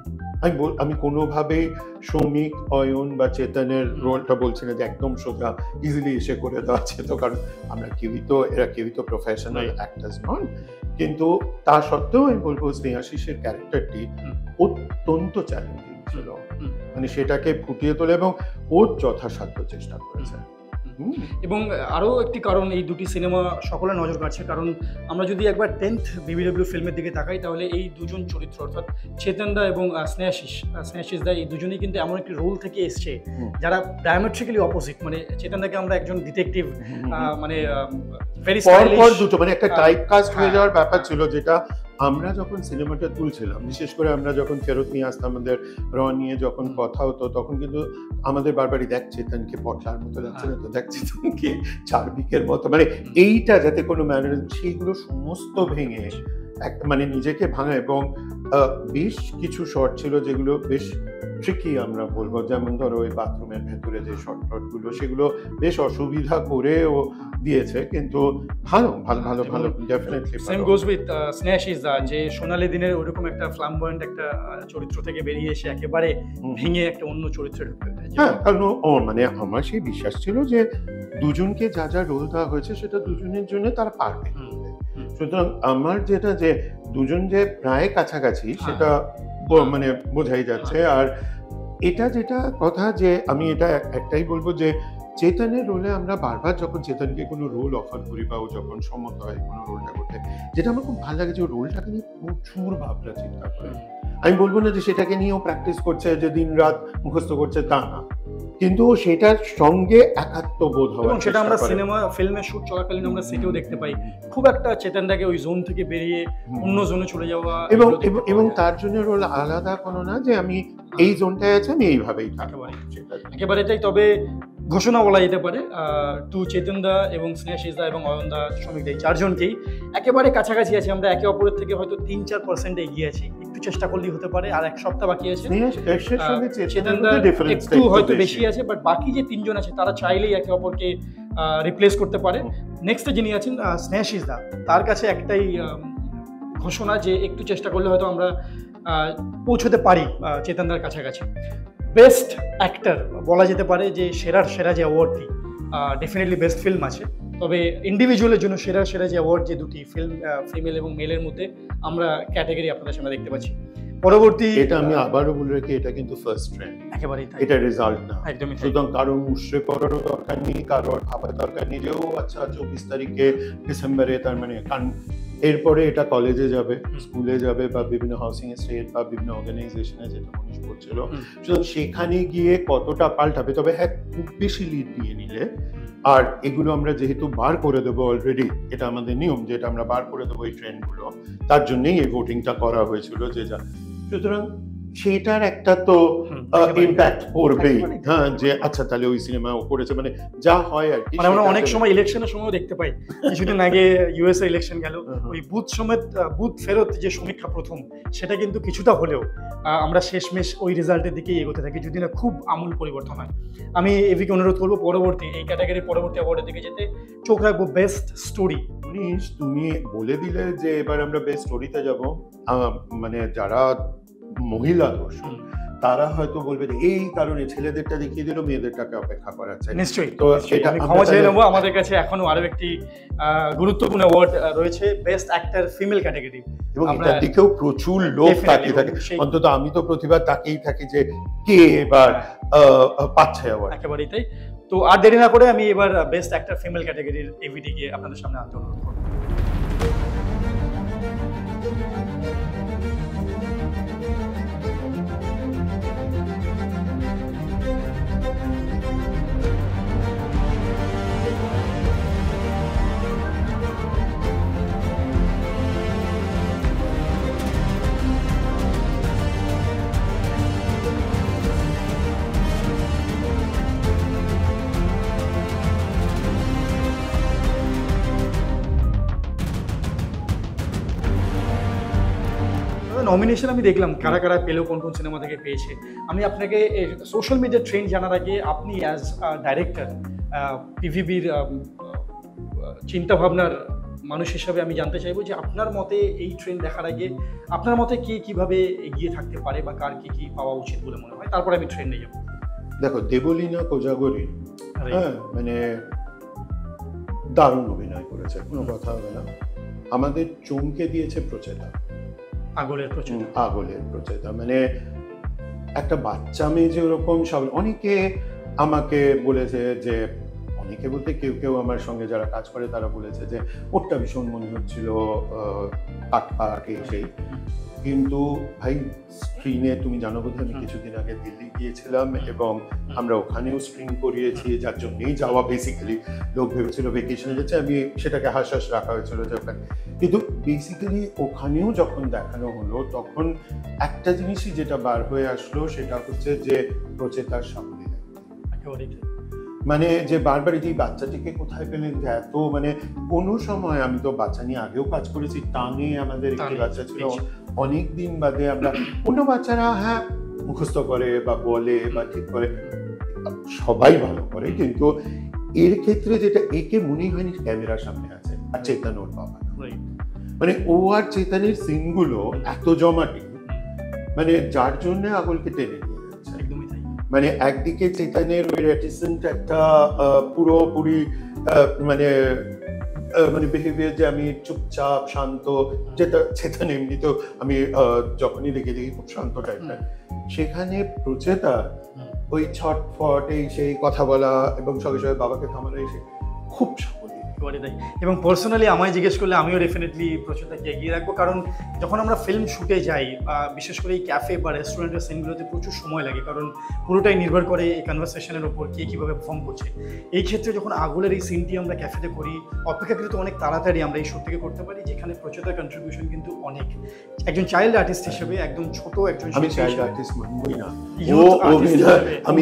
আমি কোনোভাবেই সৌমিক, অয়ন বা চেতনের রোলটা বলছি না যে একদম সোজা ইজিলি এসে করে দেওয়া যেত, কারণ আমরা কেউই তো প্রফেশনাল অ্যাক্টার্স নন, কিন্তু তা সত্ত্বেও আমি বলবো স্নেহাশিসের ক্যারেক্টারটি অত্যন্ত চ্যালেঞ্জিং ছিল, মানে সেটাকে ফুটিয়ে তোলে এবং ওর যথাসাধ্য চেষ্টা করেছে। এবং আরও একটি কারণ, এই দুটি সিনেমা সকলে নজর কাড়ছে, কারণ আমরা যদি একবার 10th BBW ফিল্মের দিকে তাকাই, তাহলে এই দুজন চরিত্র অর্থাৎ চেতন দা এবং স্নেহাশিস দা, এই দুজনেই কিন্তু এমন একটি রোল থেকে এসছে যারা ডায়ামেট্রিক্যালি অপোজিট। মানে চেতন দাকে আমরা একজন ডিটেকটিভ, মানে ভেরি স্টাইলিশ দুটো, মানে একটা টাইপ কাস্ট হয়ে যাওয়ার ব্যাপার ছিল, যেটা আমরা যখন সিনেমাটা তুলছিলাম, বিশেষ করে আমরা যখন ফেরত নিয়ে আসতাম আমাদের নিয়ে যখন কথা হতো, তখন কিন্তু আমাদের বারবারই দেখ চেতনকে পটলার মতো লাগছে না তো, দেখ চেতনকে চারবিকের মতো, মানে এইটা যাতে কোনো ম্যানারিজম, সেইগুলো সমস্ত ভেঙে মানে নিজেকে ভাঙা, এবং বেশ কিছু শর্ট ছিল যেগুলো বেশ ট্রিকি আমরা বলবো, যেমন ধরো ওই বাথরুমের ভেতরে যে শর্ট গুলো, সেগুলো বেশ অসুবিধা করেও দিয়েছে, কিন্তু ভালো definitely. Same goes with Snehashis দা, যে সোনালী দিনের ওইরকম একটা ফ্ল্যামবয়েন্ট একটা চরিত্র থেকে বেরিয়ে এসে একেবারে ভেঙে একটা অন্য চরিত্রে ঢুকে। হ্যাঁ, কারণ মানে আমার সেই বিশ্বাস ছিল যে দুজনকে যা যা রোল দেওয়া হয়েছে সেটা দুজনের জন্য তারা পারবে, সুতরাং আমার যেটা যে দুজন যে প্রায় কাছাকাছি সেটা মানে বোঝাই যাচ্ছে। আর এটা যেটা কথা, যে আমি এটা একটাই বলবো যে চেতনের রোলে আমরা বারবার যখন চেতনকে কোনো রোল অফার করি বা ও যখন সম্মত হয় কোনো রোলটা করতে, যেটা আমার খুব ভালো লাগে যে ও রোলটাকে নিয়ে প্রচুর ভাবনা চিন্তা করে। আমি বলবো না যে সেটাকে নিয়েও প্র্যাকটিস করছে, যে দিন রাত মুখস্থ করছে, তা না, কিন্তু সেটার সঙ্গে একাত্মবোধ হওয়া, এবং সেটা আমরা ফিল্মের শুট চলাকালীন আমরা সেটাও দেখতে পাই, খুব একটা চেতনটাকে ওই জোন থেকে বেরিয়ে অন্য জোনে চলে যাওয়া, এবং তার জন্য রোল আলাদা কোনো না যে আমি এই জোনটায় আছি, আমি এইভাবেই একেবারে তাই। তবে ঘোষণা বলা যেতে পারে টু চেতন দা এবং স্নেহাশিস দা এবং অয়ন দা, শ্রমিক দা, চারজনকেই একেবারে কাছাকাছি আছে, আমরা একে অপরের থেকে হয়তো 3-4% এগিয়ে আছি, একটু চেষ্টা করলেই হতে পারে। আর এক সপ্তাহ বাকি আছে, চেতন দা একটু হয়তো বেশি আছে, বাট বাকি যে তিনজন আছে তারা চাইলেই একে অপরকে রিপ্লেস করতে পারে। নেক্সট যিনি আছেন স্নেহাশিস দা, তার কাছে একটাই ঘোষণা যে একটু চেষ্টা করলে হয়তো আমরা পৌঁছতে পারি চেতনদার কাছাকাছি। বেস্ট অ্যাক্টর বলা যেতে পারে যে সেরা যে অ্যাওয়ার্ডটি, ডেফিনেটলি বেস্ট ফিল্ম আছে, তবে ইন্ডিভিজুয়ালের জন্য সেরা যে অ্যাওয়ার্ড, যে দুটি ফিল্ম ফিমেল এবং মেলের মধ্যে আমরা ক্যাটাগরি আপনাদের সামনে দেখতে পাচ্ছি। পরবর্তী, এটা আমি আবারও বলে রাখি, এটা কিন্তু ফার্স্ট ট্রেন্ড, একেবারেই এটা রেজাল্ট না, একদমই। সুতরাং কারোর মুশরে করারও দরকার নেই, কারোর ভাবার দরকার নেই যে ও আচ্ছা 24 তারিখে ডিসেম্বরে, তার মানে এরপরে এটা কলেজে যাবে, স্কুলে যাবে, বা বিভিন্ন হাউসিং এস্টেট বা বিভিন্ন অর্গানাইজেশনে, যেটা মনীষ বলছিল। সুতরাং সেখানে গিয়ে কতটা পাল্টাবে, তবে হ্যাঁ খুব বেশি লিড নিয়ে নিলে, আর এগুলো আমরা যেহেতু বার করে দেবো অলরেডি, এটা আমাদের নিয়ম যে এটা আমরা বার করে দেবো এই ট্রেন্ডগুলো, তার জন্যই এই ভোটিংটা করা হয়েছিল যে যা, সুতরাং সেটার একটা তো ইম্প্যাক্ট পড়বেই। হ্যাঁ, যে আচ্ছা তাহলে ওই সিনেমা ও করেছে, মানে যা হয় আর কি। মানে আমরা অনেক সময় ইলেকশনের সময় দেখতে পাই, কিছুদিন আগে ইউএসএ ইলেকশন গেল, ওই বুথ ফেরত যে সমীক্ষা প্রথম, সেটা কিন্তু কিছুটা হলেও আমরা শেষমেশ ওই রেজাল্টের দিকেই এগোতে থাকি, যদি না খুব আমূল পরিবর্তন হয়। আমি এভিকে অনুরোধ করবো পরবর্তী এই ক্যাটাগরির পরবর্তী অ্যাওয়ার্ডের দিকে যেতে। চোখ রাখবো বেস্ট স্টোরি। মনীষ, তুমি বলে দিলে যে এবার আমরা বেস্ট স্টোরিতে যাব, মানে যারা মহিলা দর্শক তারা হয়তো বলবে যে এই কারণে ছেলেদেরটা দেখিয়ে দিল, মেয়েদেরটাকে অপেক্ষা করা চাই। নিশ্চয়ই, তো এটা আমি ক্ষমা চেয়ে নেবো। আমাদের কাছে এখনো আরো একটি গুরুত্বপূর্ণ অ্যাওয়ার্ড রয়েছে, বেস্ট অ্যাক্টর ফিমেল ক্যাটাগরি, এবং এটার দিকেও প্রচুর লোক তাকিয়ে থাকে। অন্তত আমি তো প্রতিবার তাকিয়েই থাকি যে কে এবার পাচ্ছে অ্যাওয়ার্ড। একেবারেই তাই। তো আর দেরি না করে আমি এবার বেস্ট অ্যাক্টর ফিমেল ক্যাটাগরির এভিডি কে আপনাদের সামনে আনতে অনুরোধ করবো। নমিনেশন আমি দেখলাম কারা কারা পেলেও, কোন কোন সিনেমা থেকে পেয়েছে। আমি আপনাকে সোশ্যাল মিডিয়া ট্রেন্ড জানার আগে আপনি অ্যাজ ডাইরেক্টর, পিভিবির চিন্তাভাবনার মানুষ হিসাবে আমি জানতে চাইবো যে আপনার মতে এই ট্রেন্ড দেখার আগে আপনার মতে কি কিভাবে এগিয়ে থাকতে পারে বা কার কি কি পাওয়া উচিত বলে মনে হয়, তারপরে আমি ট্রেন্ডে যাবো। দেখো, দেবলীনা কোজাগরি হ্যাঁ মানে দারুণ অভিনয় করেছে, কোনো কথা হবে না। আমাদের চমকে দিয়েছে প্রচেতা, আগলের প্রচেতা। মানে একটা বাচ্চা মেয়ে যে ওরকম সব, অনেকে আমাকে বলেছে যে, অনেকে বলতে কেউ কেউ আমার সঙ্গে যারা কাজ করে তারা বলেছে যে ওরটা ভীষণ মনে হচ্ছিল কাটপাকে সেই, কিন্তু ভাই স্ক্রিনে তুমি জানো বোধহয় আমি কিছুদিন আগে দিল্লি গিয়েছিলাম এবং আমরা ওখানেও স্ক্রিন করিয়েছি, যার জন্যই যাওয়া বেসিক্যালি। লোক ভেবেছিল ভেকেশনে যাচ্ছে, আমি সেটাকে হাস রাখা হয়েছিল যে ওখানে, কিন্তু বেসিক্যালি ওখানেও যখন দেখানো হলো তখন একটা জিনিসই যেটা বার হয়ে আসলো সেটা হচ্ছে যে প্রচেতার সামনে, মানে যে বারবার এই বাচ্চাটিকে কোথায় পেলেন, যে এত মানে কোনো সময়, আমি তো বাচ্চা নিয়ে আগেও কাজ করেছি, টানে আমাদের একটি বাচ্চা ছিল অনেক দিন বাদে। আমরা অন্য বাচ্চারা হ্যাঁ মুখস্থ করে বা বলে বা ঠিক করে, সবাই ভালো করে, কিন্তু এর ক্ষেত্রে যেটা একে মনেই হয়নি ক্যামেরার সামনে আছে, আর চেতন ওর বাবা, মানে ও আর চেতনের সিনগুলো এত জমাটি, মানে যার জন্য আগলকে টেনে নিয়ে যাচ্ছে। একদমই তাই, মানে একদিকে চেতনের ওই রেটিসেন্ট একটা পুরোপুরি মানে বিহেভিয়ার, যে আমি চুপচাপ শান্ত, যেটা চেতন এমনিতেও আমি যখনই দেখি খুব শান্ত টাইপের, সেখানে প্রচেতা ওই ছটফট এই সেই কথা বলা এবং সঙ্গে সঙ্গে বাবাকে থামানো, এসে খুব এবং পার্সোনালি আমায় জিজ্ঞেস করলে আমিও ডেফিনেটলি প্রচেতাকে এগিয়ে রাখবো, কারণ যখন আমরা ফিল্ম শুটে যাই বা বিশেষ করে এই ক্যাফে বা রেস্টুরেন্টের সিনগুলোতে প্রচুর সময় লাগে, কারণ পুরোটাই নির্ভর করে এই কনভারসেশনের ওপর কে কীভাবে পারফর্ম করছে। এই ক্ষেত্রে যখন আগলের এই সিনটি আমরা ক্যাফেতে করি, অপেক্ষাকৃত অনেক তাড়াতাড়ি আমরা এই শুট থেকে করতে পারি, যেখানে প্রচেতার কন্ট্রিবিউশন কিন্তু অনেক। একজন চাইল্ড আর্টিস্ট হিসেবে, একদম ছোট একজন, আমি চাইল্ড আর্টিস্ট মানবই না, আমি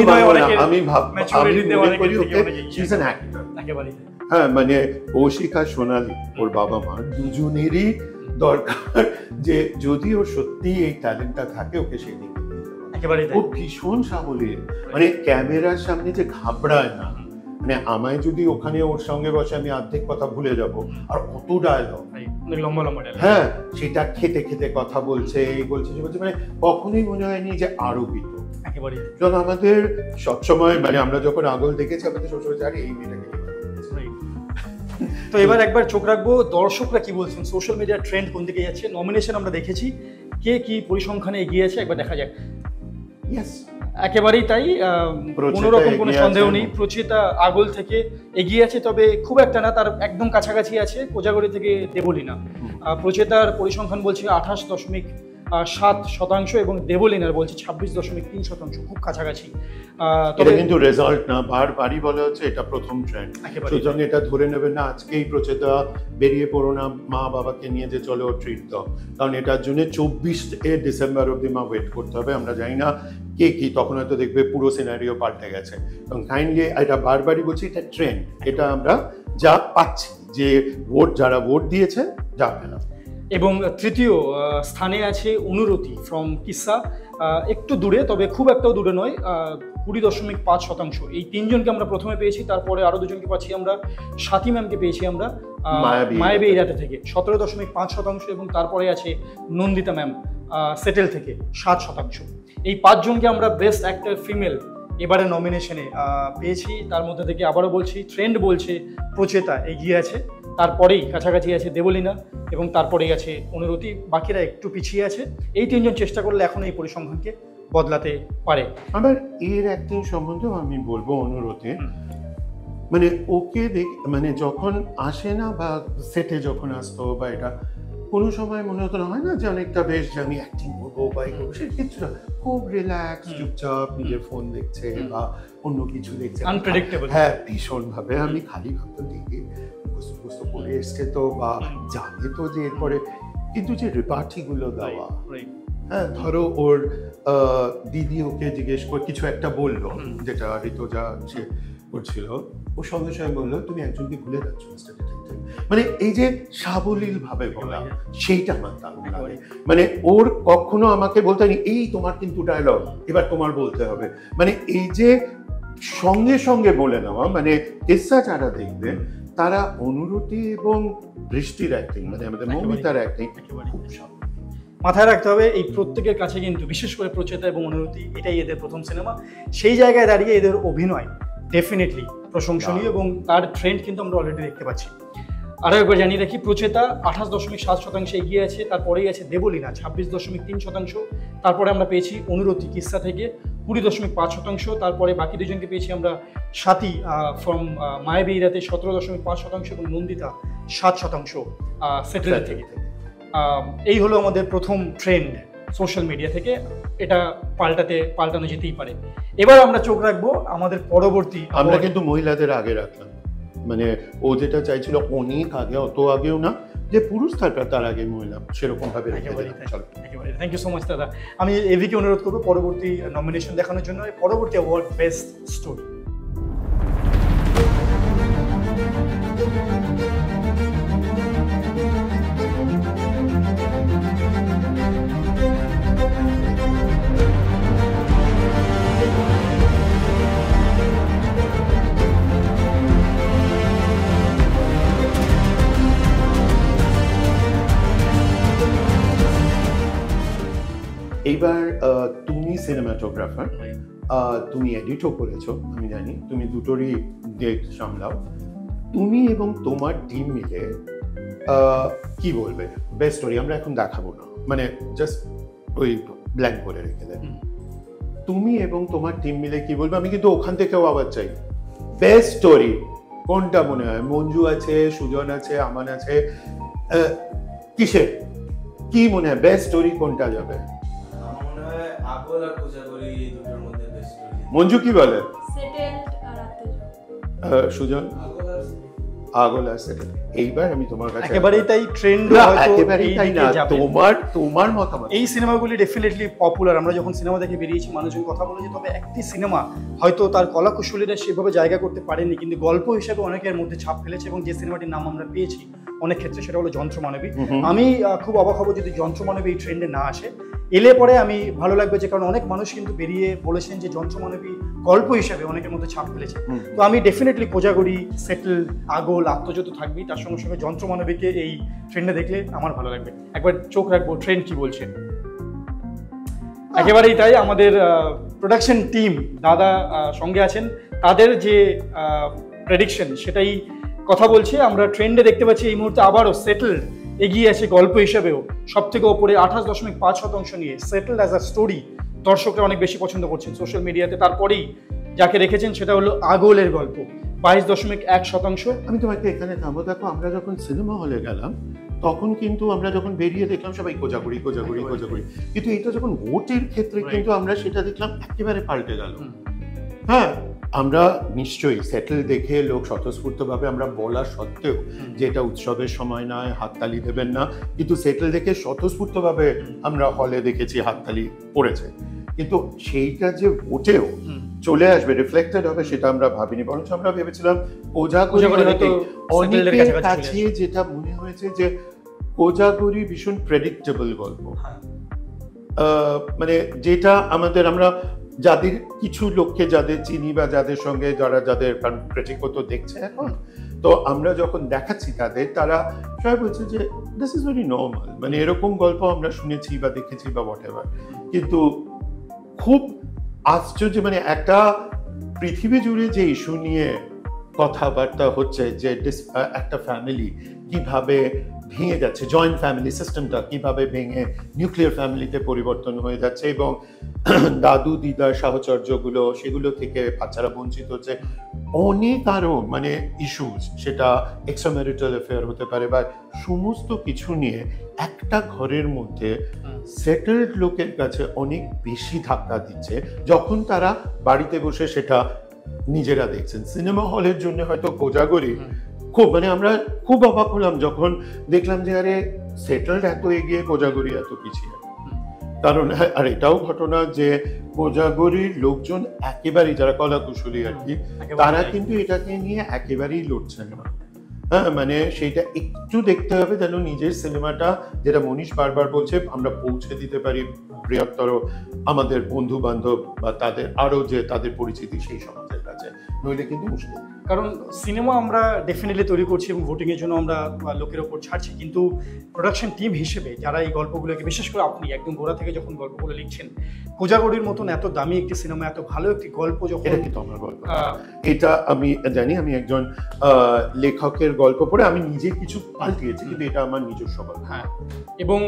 একেবারে হ্যাঁ, মানে কৌশিক আর সোনালী ওর বাবা মা দুজনেরই দরকার যে যদি ওর সত্যি এই ট্যালেন্টটা থাকে ওকে সেদিকে একেবারে। ও ভীষণ সাবলীল, মানে ক্যামেরার সামনে যে ঘাবড়ায় না, মানে আমায় যদি ওখানে ওর সঙ্গে বসে আমি অর্ধেক কথা ভুলে যাব, আর কত ডায়লগ, লম্বা লম্বা ডায়লগ, হ্যাঁ সেটা খেতে খেতে কথা বলছে, এই বলছে সে বলছে, মানে কখনোই মনে হয়নি যে আরোপিত। একেবারে, যখন আমাদের সবসময়, মানে আমরা যখন আগল দেখেছি আমাদের সবসময় জানি এই মেয়েটাকে। তো এবার একবার চোখ রাখবো দর্শকরা কি বলছেন, সোশ্যাল মিডিয়ার ট্রেন্ড কোন দিকে যাচ্ছে। নমিনেশন আমরা দেখেছি, কে কি পরিসংখ্যানে এগিয়ে আছে একবার দেখা যাক। ইয়েস, একেবারেই তাই, কোনো রকম কোনো সন্দেহ নেই। প্রচেতা আগল থেকে এগিয়ে আছে, তবে খুব একটা না, তার একদম কাছাকাছি আছে কোজাগরি থেকে দেবলীনা। প্রচেতার পরিসংখ্যান বলছে 28.7% এবং দেবলীনার বলছে 26.3%, খুব কাছাকাছি। তবে কিন্তু রেজাল্ট না, বারবারই বলা হচ্ছে এটা প্রথম ট্রেন্ড, সুতরাং এটা ধরে নেবেন না আজকেই প্রচেতা বেরিয়ে পড়ো না মা বাবাকে নিয়ে যে চলো ট্রিট দাও, কারণ এটার জন্য 24 ডিসেম্বর অব্দি মা ওয়েট করতে হবে। আমরা জানি না কে কি, তখন হয়তো দেখবে পুরো সিনারিও পাল্টে গেছে। এবং কাইন্ডলি এটা বারবারই বলছি, এটা ট্রেন্ড, এটা আমরা যা পাচ্ছি যে যারা ভোট দিয়েছে যাবে না। এবং তৃতীয় স্থানে আছে অনুরতি ফ্রম কিসা, একটু দূরে, তবে খুব একটাও দূরে নয়, 20.5%। এই তিনজনকে আমরা প্রথমে পেয়েছি, তারপরে আরো দুজনকে পাচ্ছি আমরা। স্বাতী ম্যামকে পেয়েছি আমরা মায়াবী এরিয়াতে থেকে 17.5%, এবং তারপরে আছে নন্দিতা ম্যাম সেটেল থেকে 7%। এই 5 জনকে আমরা বেস্ট অ্যাক্টর ফিমেল এবারে নমিনেশনে পেয়েছি। তার মধ্যে থেকে আবারও বলছি, ট্রেন্ড বলছে প্রচেতা এগিয়ে আছে, তারপরেই কাছাকাছি আছে দেবলীনা, এবং তারপরেই আছে অনুরতি, বাকিরা একটু পিছিয়ে আছে। এই 3 জন চেষ্টা করলে এখন এই পরিসংখ্যানকে বদলাতে পারে। আবার এর অ্যাক্টিং সম্বন্ধেও আমি বলবো অনুরতি, মানে ওকে মানে যখন আসে না বা সেটে যখন আসতো বা এটা কোনো সময় মনে হতো না, হয় না যে অনেকটা বেশ যে আমি অ্যাক্টিং করবো বা এই করবো, সেই কিছু না, খুব রিল্যাক্স চুপচাপ নিজের ফোন দেখছে বা অন্য কিছু দেখছে, আনপ্রেডিক্টেবল। হ্যাঁ, ভীষণভাবে। আমি খালি ভাবতাম দেখে বুঝতে পড়ে এসছে তো, বা জানে তো যে এরপরে, কিন্তু যে রিপার্টিগুলো দেওয়া, হ্যাঁ, ধরো ওর দিদি ওকে জিজ্ঞেস করে কিছু একটা বললো, যেটা ঋতুজা সে করছিল, ও সঙ্গে সঙ্গে বললো তুমি একজনকে ভুলে যাচ্ছ, মানে এই যে সাবলীল ভাবে বলা, সেইটা আমার দারুণ লাগে। মানে ওর কখনো আমাকে বলতে হয়নি এই তোমার কিন্তু ডায়লগ এবার তোমার বলতে হবে, মানে এই যে সঙ্গে সঙ্গে বলে নেওয়া, মানে কিসা যারা দেখবে তারা অনুরতি এবং বৃষ্টির অ্যাক্টিং, মানে আমাদের মৌমিতার অ্যাক্টিং খুব মাথায় রাখতে হবে। এই প্রত্যেকের কাছে কিন্তু বিশেষ করে প্রচেতা এবং অনুরতি এটাই এদের প্রথম সিনেমা, সেই জায়গায় দাঁড়িয়ে এদের অভিনয় ডেফিনেটলি প্রশংসনীয়, এবং তার ট্রেন্ড কিন্তু আমরা অলরেডি দেখতে পাচ্ছি। আরও একবার জানিয়ে রাখি, প্রচেতা 28.7% এগিয়ে আছে, তারপরেই আছে দেবলীনা 26.3%, তারপরে আমরা পেয়েছি অনুরতি কিসা থেকে 20.5%, তারপরে বাকি দুজনকে পেয়েছি আমরা স্বাতী ফ্রম মায়াবী এরিয়াতে 17.5%, এবং নন্দিতা 7% সেটেল থেকে। এই হলো আমাদের প্রথম ট্রেন্ড সোশ্যাল মিডিয়া থেকে, এটা পাল্টানো যেতেই পারে। এবার আমরা চোখ রাখবো আমাদের পরবর্তী। আমরা কিন্তু মহিলাদের আগে রাখলাম, মানে ও যেটা চাইছিল অনেক আগে, অত আগেও না যে পুরুষ থাকার, তার আগে মহিলা, সেরকম ভাবে। থ্যাংক ইউ সো মাচ দাদা। আমি এভিকে অনুরোধ করবো পরবর্তী নমিনেশন দেখানোর জন্য, পরবর্তী অ্যাওয়ার্ড বেস্ট স্টোরি। এইবার তুমি সিনেমাটোগ্রাফার, তুমি এডিটও করেছো, আমি জানি তুমি দুটোরই দিক সামলাও। তুমি এবং তোমার টিম মিলে কি বলবে বেস্ট স্টোরি? আমরা এখন দেখাবো না, মানে জাস্ট ওই ব্ল্যাঙ্ক করে রেখে দেন। তুমি এবং তোমার টিম মিলে কি বলবে? আমি কিন্তু ওখান থেকেও আবার চাই বেস্ট স্টোরি কোনটা মনে হয়? মঞ্জু আছে, সুজন আছে, আমান আছে, কিসের কি মনে হয় বেস্ট স্টোরি কোনটা যাবে? মঞ্জু কি বলে? সুজন আগল আর সেটেল। এইবার আমি তোমার কাছে একেবারেই তাই, ট্রেন্ড একেবারেই তাই না, তোমার মতামত। এই সিনেমাগুলি ডেফিনেটলি পপুলার। আমরা যখন সিনেমা দেখে বেরিয়েছি মানুষজন কথা বলেছে, তবে একটি সিনেমা হয়তো তার কলাকুশলীরা সেভাবে জায়গা করতে পারেনি, কিন্তু গল্প হিসেবে অনেকের মধ্যে ছাপ ফেলেছে, এবং যে সিনেমাটির নাম আমরা পেয়েছি অনেক ক্ষেত্রে সেটা হলো যন্ত্রমানবী। আমি খুব অবাক হব যদি যন্ত্রমানবী এই ট্রেন্ডে না আসে। এলে পরে আমি ভালো লাগবে, যে কারণ অনেক মানুষ কিন্তু বেরিয়ে বলেছেন যে যন্ত্রমানবী গল্প হিসেবে অনেকের মধ্যে ছাপ ফেলেছে। তো আমি ডেফিনেটলি কোজাগরি, সেটেল, আগল, আত্মযত থাকবি, তার সঙ্গে সঙ্গে যন্ত্রমানবীকে এই ট্রেন্ডে দেখলে আমার ভালো লাগবে। একবার চোখ রাখবো ট্রেন্ড কি বলছে। একেবারেই তাই, আমাদের প্রোডাকশন টিম দাদা সঙ্গে আছেন, তাদের যে প্রেডিকশন সেটাই কথা বলছে। আমরা ট্রেন্ডে দেখতে পাচ্ছি এই মুহূর্তে আবারও সেটেল এগিয়ে আছে গল্প হিসেবেও, সব থেকে ওপরে 28.5% নিয়ে সেটেল অ্যাজ আ স্টোরি দর্শকরা অনেক বেশি পছন্দ করছেন সোশ্যাল মিডিয়াতে। তারপরেই যাকে রেখেছেন সেটা হলো আগলের গল্প, 22.1%। আমি তোমাকে এখানে থামবো। দেখো, আমরা যখন সিনেমা হলে গেলাম তখন কিন্তু আমরা যখন বেরিয়ে দেখলাম সবাই কোজাগরি কোজাগরি কোজাগরি, কিন্তু এটা যখন ভোটের ক্ষেত্রে কিন্তু আমরা সেটা দেখলাম একেবারে পাল্টে গেল। হ্যাঁ, আমরা নিশ্চয়ই সেটেল দেখে লোক স্বতঃস্ফূর্তভাবে আমরা বলা সত্ত্বেও যে এটা উৎসবের সময় নয়, হাততালি দেবেন না, কিন্তু সেটেল দেখে স্বতঃস্ফূর্তভাবে আমরা হলে দেখেছি হাততালি পড়েছে, কিন্তু সেইটা যে ভোটেও চলে আসবে, রিফ্লেক্টেড হবে, সেটা আমরা ভাবিনি। বরঞ্চ আমরা ভেবেছিলাম অনেকের কাছে যেটা মনে হয়েছে যে কোজাগরি ভীষণ প্রেডিক্টেবল গল্প, মানে যেটা আমাদের, আমরা যাদের কিছু লোককে যাদের চিনি বা যাদের সঙ্গে যাদের ক্রিটিকও তো দেখছে এখন, তো আমরা যখন দেখাচ্ছি তাদের, তারা সবাই বলছে যে দিস ইজ ভেরি নর্মাল, মানে এরকম গল্প আমরা শুনেছি বা দেখেছি বা হোয়াট এভার। কিন্তু খুব আশ্চর্য, মানে একটা পৃথিবী জুড়ে যে ইস্যু নিয়ে কথাবার্তা হচ্ছে, যে একটা ফ্যামিলি কিভাবে ভেঙে যাচ্ছে, জয়েন্ট ফ্যামিলি সিস্টেমটা কিভাবে ভেঙে নিউক্লিয়ার ফ্যামিলিতে পরিবর্তন হয়ে যাচ্ছে, এবং দাদু দিদার সাহচর্যগুলো সেগুলো থেকে বাচ্চারা বঞ্চিত হচ্ছে, অনেক আরো মানে ইস্যুস, সেটা এক্সট্রাম্যারিটাল অ্যাফেয়ার হতে পারে, বা সমস্ত কিছু নিয়ে একটা ঘরের মধ্যে সেটেলড লোকের কাছে অনেক বেশি ধাক্কা দিচ্ছে যখন তারা বাড়িতে বসে সেটা নিজেরা দেখছেন। সিনেমা হলের জন্য হয়তো কোজাগরি খুব, মানে আমরা খুব অবাক হলাম যখন দেখলাম যে আরে সেটেলড এত এগিয়ে, কোজাগরি এত পিছিয়ে। কারণ আর এটাও ঘটনা যে কোজাগরির লোকজন একেবারেই, যারা কলাকুশলী আর কি, তারা কিন্তু এটাকে নিয়ে একেবারেই লড়ছেন না। হ্যাঁ, মানে সেইটা একটু দেখতে হবে যেন নিজের সিনেমাটা, যেটা মনীষ বারবার বলছে, আমরা পৌঁছে দিতে পারি বৃহত্তর আমাদের বন্ধু বান্ধব বা তাদের আরো যে তাদের পরিচিতি সেই সমাজের কাছে, নইলে কিন্তু মুশকিল। কারণ সিনেমা আমরা ডেফিনেটলি তৈরি করছি এবং ভোটিংয়ের জন্য আমরা লোকের ওপর ছাড়ছি, কিন্তু প্রোডাকশন টিম হিসেবে যারা এই গল্পগুলোকে, বিশেষ করে আপনি একদম গোড়া থেকে যখন গল্পগুলো লিখছেন, কোজাগরির মতন এত দামি একটি সিনেমা, এত ভালো একটি গল্প যখন, এটা কিন্তু আমার গল্প, এটা আমি জানি, আমি একজন লেখকের গল্প পড়ে আমি নিজে কিছু পাল্টিয়েছি, কিন্তু এটা আমার নিজস্ব গল্প। হ্যাঁ, এবং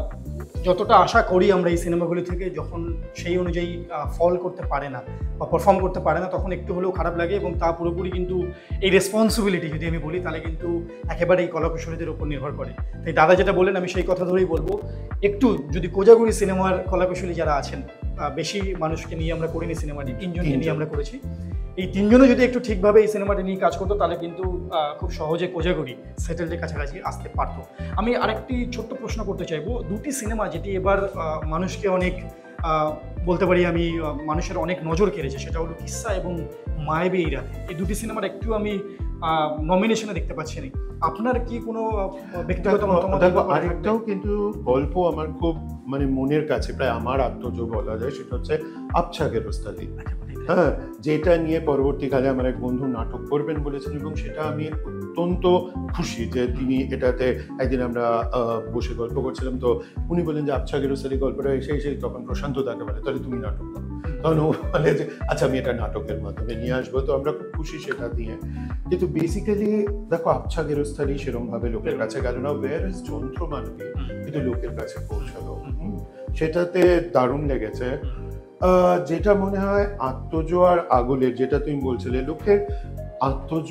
যতটা আশা করি আমরা এই সিনেমাগুলি থেকে, যখন সেই অনুযায়ী ফল করতে পারে না বা পারফর্ম করতে পারে না, তখন একটু হলেও খারাপ লাগে, এবং তা পুরোপুরি কিন্তু এই রেসপন্সিবিলিটি যদি আমি বলি তাহলে কিন্তু একেবারে এই কলাকুশলীদের উপর নির্ভর করে। তাই দাদা যেটা বললেন আমি সেই কথা ধরেই বলবো, একটু যদি কোজাগরি সিনেমার কলাকুশলী যারা আছেন, বেশি মানুষকে নিয়ে আমরা করিনি সিনেমাটি, 3 জনকে নিয়ে আমরা করেছি, এই 3 জনও যদি একটু ঠিকভাবে এই সিনেমাটি নিয়ে কাজ করতো তাহলে কিন্তু খুব সহজে কোজাগরি সেটেলদের কাছাকাছি আসতে পারতো। আমি আরেকটি ছোট্ট প্রশ্ন করতে চাইবো, দুটি সিনেমা যেটি এবার মানুষকে অনেক, বলতে পারি আমি, মানুষের অনেক নজর কেড়েছে, সেটা হলো কিসসা এবং মায়াবী এই রাতে। এই দুটি সিনেমার একটু আমি নমিনেশনে দেখতে পাচ্ছি না। আপনার কি কোনো ব্যক্তিগত মতামত? আরেকটাও কিন্তু গল্প আমার খুব মানে মনের কাছে, প্রায় আমার আত্মজ বলা যায়, সেটা হচ্ছে আবছা গেরস্তালি। হ্যাঁ, যেটা নিয়ে পরবর্তীকালে আমার এক বন্ধু নাটক করবেন বলেছেন, এবং সেটা আমি অত্যন্ত খুশি যে তিনি এটাতে, একদিন আমরা বসে গল্প করছিলাম, তো উনি বললেন যে আবছা গেরস্তালি গল্পটা এসে তখন প্রশান্ত তাকে বলে তাহলে তুমি নাটক করো, তখন ও বলে যে আচ্ছা আমি এটা নাটকের মাধ্যমে নিয়ে আসবো, তো আমরা খুব খুশি সেটা দিয়ে। কিন্তু বেসিক্যালি দেখো, আবছা গেরস্তালি সেরকম ভাবে লোকের কাছে গেল না, ওয়্যার ইজ যন্ত্র মানবী, কিন্তু লোকের কাছে পৌঁছালো, সেটাতে দারুণ লেগেছে। যেটা মনে হয় আত্মজ আর আগলের, যেটা তুমি বলছিলে, লোকের আত্মজ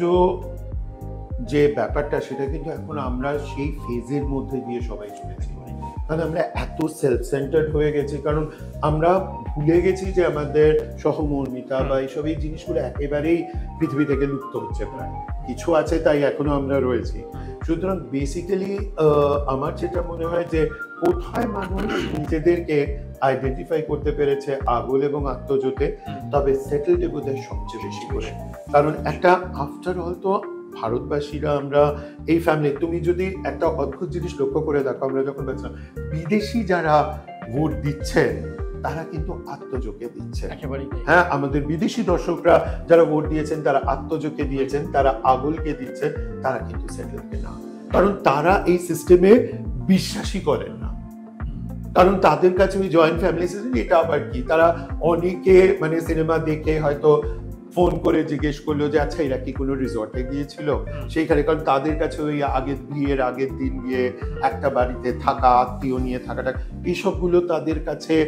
যে ব্যাপারটা, সেটা কিন্তু এখন আমরা সেই ফেজের মধ্যে দিয়ে সবাই চলেছি, কারণ আমরা এত সেলফ সেন্টার্ড হয়ে গেছি, কারণ আমরা ভুলে গেছি যে আমাদের সহমর্মিতা বা এইসব এই জিনিসগুলো একেবারেই পৃথিবী থেকে লুপ্ত হচ্ছে, প্রায় কিছু আছে তাই এখনো আমরা রয়েছি। সুতরাং বেসিক্যালি আমার যেটা মনে হয় যে কোথায় মানুষ নিজেদেরকে আইডেন্টিফাই করতে পেরেছে আগল এবং আত্মজোতে, তবে সেটেলডে বোধহয় সবচেয়ে বেশি করে, কারণ একটা আফটার অল তো ভারতবাসীরা আমরা এই ফ্যামিলি, তুমি যদি একটা অদ্ভুত জিনিস লক্ষ্য করে দেখো, আমরা যখন বলছিলাম বিদেশি যারা ভোট দিচ্ছেন তারা কিন্তু আত্মজোকে দিচ্ছে, হ্যাঁ, আমাদের বিদেশি দর্শকরা যারা ভোট দিয়েছেন তারা আত্মজোকে দিয়েছেন, তারা আগলকে দিচ্ছেন, তারা কিন্তু সেটেলকে না, কারণ তারা এই সিস্টেমে বিশ্বাসী করেন না, কারণ তাদের কাছে ওই জয়েন্ট ফ্যামিলি সিস্টেম, এটা আবার কি, তারা অনেকে মানে সিনেমা দেখে হয়তো ফোন করে জিজ্ঞেস করলো যে আচ্ছা এরা কি কোনো রিসর্টে গিয়েছিল সেইখানে, কারণ তাদের কাছে ওই বিয়ের আগের দিন গিয়ে একটা বাড়িতে থাকা, আত্মীয় নিয়ে থাকাটা, এইসবগুলো তাদের কাছে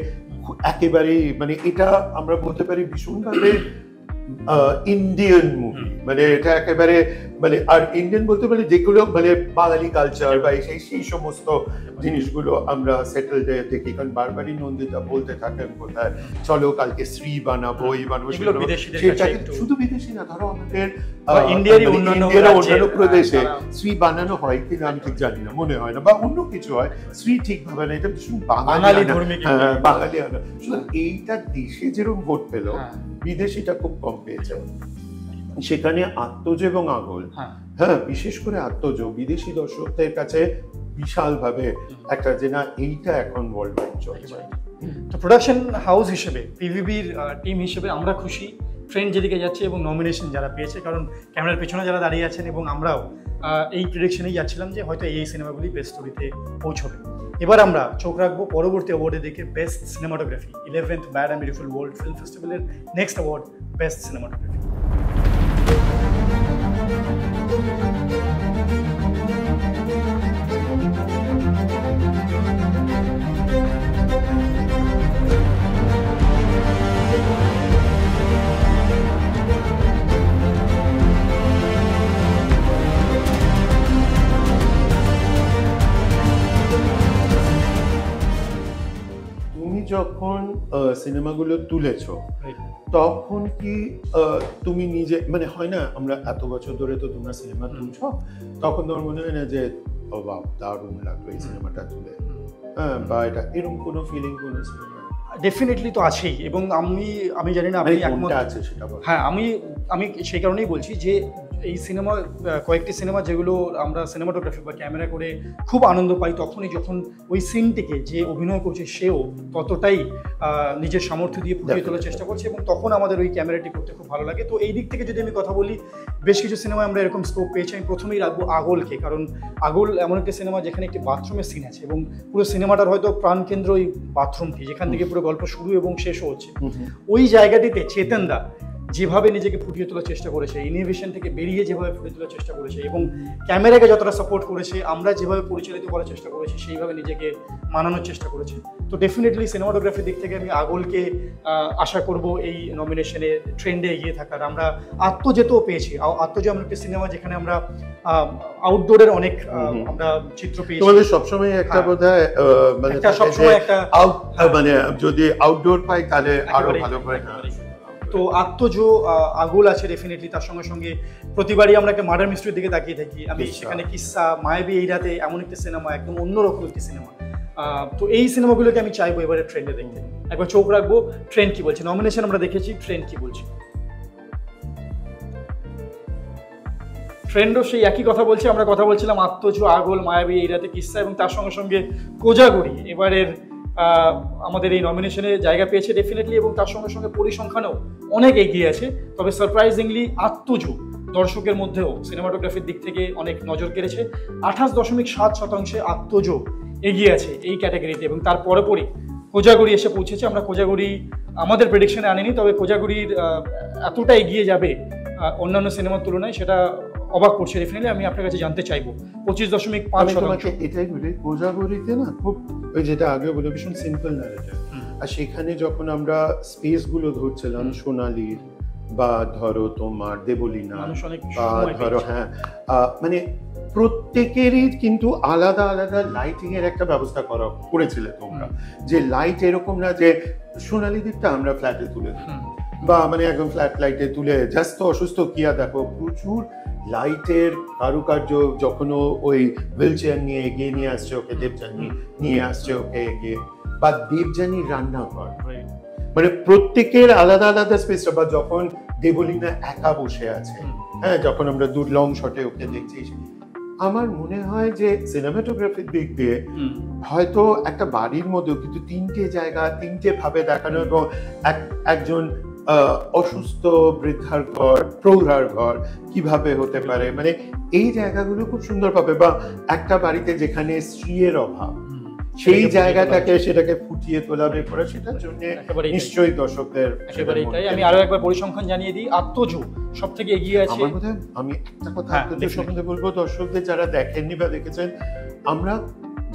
একেবারেই মানে এটা আমরা বলতে পারি ভীষণভাবে ইন্ডিয়ান মুভি, মানে এটা একেবারে মানে আর ইন্ডিয়ান বলতে পারি যেগুলো মানে বাঙালি কালচার বা সেই সমস্ত জিনিসগুলো আমরা সেটেল দেখি, কারণ বারবারই নন্দিতা বলতে থাকেন কোথায় চলো কালকে শ্রী বানাবো এই বানাবো, শুধু বিদেশি না, ধরো আমাদের ইন্ডিয়ারই অন্যান্য প্রদেশে শ্রী বানানো হয় কিনা আমি ঠিক জানি না, মনে হয় না, বা অন্য কিছু হয়, শ্রী ঠিক ভাবে না, এটা ভীষণ বাঙালি বাঙালি আনা। এইটা দেশে যেরকম ভোট পেল বিদেশিটা খুব কম পেয়েছে। সেখানে আত্মজ এবং আগল, হ্যাঁ বিশেষ করে আত্মজ বিদেশি দর্শকদের কাছে বিশাল ভাবে একটা যে না এইটা এখন ওয়ার্ল্ড ওয়াইড চলছে। তো প্রোডাকশন হাউস হিসেবে পিভিবির টিম হিসেবে আমরা খুশি ট্রেন্ড যেদিকে যাচ্ছে এবং নমিনেশন যারা পেয়েছে, কারণ ক্যামেরার পেছনে যারা দাঁড়িয়ে আছেন এবং আমরাও এই প্রেডিকশনেই যাচ্ছিলাম যে হয়তো এই সিনেমাগুলি বেস্ট স্টোরিতে পৌঁছবে। এবার আমরা চোখ রাখবো পরবর্তী অ্যাওয়ার্ডে দেখে best cinematography 11th bad and beautiful world film ফেস্টিভ্যালের নেক্সট অ্যাওয়ার্ড বেস্ট সিনেমাটোগ্রাফি। যখন সিনেমাগুলো তুলেছো তখন কি তুমি নিজে মানে হয় না আমরা এত বছর ধরে তো তোমরা সিনেমা তুলছো, তখন তোমার মনে হয় না যে ও বাপ দারুণ লাগলো এই সিনেমাটা তুলে, হ্যাঁ বা এটা এরকম কোনো ফিলিং কোনো সিনেমা? ডেফিনেটলি তো আছেই, এবং আমি জানি না আপনি একমত আছে সেটা। হ্যাঁ আমি সেই কারণেই বলছি যে এই সিনেমা কয়েকটি সিনেমা যেগুলো আমরা সিনেমাটোগ্রাফি বা ক্যামেরা করে খুব আনন্দ পাই তখনই যখন ওই সিনটিকে যে অভিনয় করছে সেও ততটাই নিজের সামর্থ্য দিয়ে ফুটিয়ে তোলার চেষ্টা করছে এবং তখন আমাদের ওই ক্যামেরাটি করতে খুব ভালো লাগে। তো এই দিক থেকে যদি আমি কথা বলি বেশ কিছু সিনেমায় আমরা এরকম স্কোপ পেয়েছি। আমি প্রথমেই রাখবো আগলকে, কারণ আগল এমন একটি সিনেমা যেখানে একটি বাথরুমের সিন আছে এবং পুরো সিনেমাটার হয়তো প্রাণকেন্দ্র ওই বাথরুমটি, যেখান থেকে পুরো গল্প শুরু এবং শেষও হচ্ছে। ওই জায়গাটিতে চেতন দা যেভাবে নিজেকে ফুটিয়ে তোলার চেষ্টা করেছে, ইনোভেশন থেকে বেরিয়ে যেভাবে ফুটিয়ে তোলার চেষ্টা করেছে এবং ক্যামেরাকে যতটা সাপোর্ট করেছে, আমরা যেভাবে পরিচালিত করার চেষ্টা করেছি সেইভাবে নিজেকে মানানোর চেষ্টা করেছে। তো ডেফিনেটলি সিনেমাটোগ্রাফির দিক থেকে আমি আগলকে আশা করব এই নমিনেশনে ট্রেন্ডে এগিয়ে থাকার। আমরা আত্মজেতও পেয়েছি, আত্মজ আমরা একটি সিনেমা যেখানে আমরা আউটডোরের অনেক আমরা চিত্র পেয়েছি। তোমাদের সবসময় একটা বোধহয় মানে সবসময় একটা মানে যদি আউটডোর পাই তাহলে আরো ভালো করে। তো আত্মজ আগল আছে ডেফিনেটলি, তার সঙ্গে সঙ্গে প্রতিবারই আমরা একটা মার্ডার মিস্ট্রির দিকে তাকিয়ে থাকি। আমি সেখানে কিসসা, মায়াবী এই রাতে এমন একটি সিনেমা, একদম অন্যরকম একটি সিনেমা। তো এই সিনেমাগুলোকে আমি চাইবো এবারে ট্রেন্ডে দেখতে। একবার চোখ রাখবো ট্রেন্ড কি বলছে। নমিনেশন আমরা দেখেছি, ট্রেন্ড কি বলছে। ট্রেন্ডও সেই একই কথা বলছে। আমরা কথা বলছিলাম আত্মজ, আগল, মায়াবী এই রাতে, কিসসা এবং তার সঙ্গে সঙ্গে কোজাগরি এবারের আমাদের এই নমিনেশনে জায়গা পেয়েছে ডেফিনেটলি, এবং তার সঙ্গে সঙ্গে পরিসংখ্যানেও অনেক এগিয়ে আছে। তবে সারপ্রাইজিংলি আত্মজ দর্শকের মধ্যেও সিনেমাটোগ্রাফির দিক থেকে অনেক নজর কেড়েছে। 28.7% আত্মজ এগিয়ে আছে এই ক্যাটাগরিতে, এবং তার পরপরই কোজাগরি এসে পৌঁছেছে। আমরা কোজাগরি আমাদের প্রেডিকশনে আনিনি, তবে কোজাগরির এতটা এগিয়ে যাবে অন্যান্য সিনেমার তুলনায় সেটা অবাক করছে ডেফিনেটলি। আমি আপনার কাছে জানতে চাইবো 25.5%। এটাই বলি কোজাগরিতে না খুব ওই যেটা আগে বলে ভীষণ সিম্পল ন্যারেটিভ, আর সেখানে যখন আমরা স্পেস গুলো ধরছিলাম সোনালীর বা ধরো তোমার দেবলীনা বা ধরো হ্যাঁ মানে প্রত্যেকেরই কিন্তু আলাদা আলাদা লাইটিং এর একটা ব্যবস্থা করেছিলে তোমরা, যে লাইট এরকম না যে সোনালী দিকটা আমরা ফ্ল্যাটে তুলে বা মানে একদম ফ্ল্যাট লাইটে তুলে জাস্ট অসুস্থ কিয়া দেখো প্রচুর লাইটের কারুকার্য, যখন ওই হুইল চেয়ার নিয়ে এগিয়ে নিয়ে আসছে ওকে, দেবযানী নিয়ে আসছে ওকে এগিয়ে, বা দেবযানী রান্নাঘর, মানে প্রত্যেকের আলাদা আলাদা স্পেসটা, বা যখন দেবলীনা একা বসে আছে, হ্যাঁ যখন আমরা দূর লং শটে ওকে দেখছি। আমার মনে হয় যে সিনেমাটোগ্রাফির দিক দিয়ে হয়তো একটা বাড়ির মধ্যেও কিন্তু তিনটে জায়গা তিনটে ভাবে দেখানো, এবং একজন অসুস্থ বৃদ্ধার ঘর, প্রৌঢ়ার ঘর কিভাবে হতে পারে, মানে এই জায়গাগুলো খুব সুন্দর পাবে। বা একটা বাড়িতে যেখানে স্ত্রীর অভাব, সেই জায়গাটাকে সেটাকে ফুটিয়ে তোলা বের করে, সেটার জন্য নিশ্চয়ই দর্শকদের একেবারে এটাই। আমি আরো একবার পরিসংখ্যান জানিয়ে দিই, আত্মজ সব থেকে এগিয়ে আছে। আমার বোধহয় আমি একটা কথা আত্মজ সম্বন্ধে বলবো, দর্শকদের যারা দেখেননি বা দেখেছেন, আমরা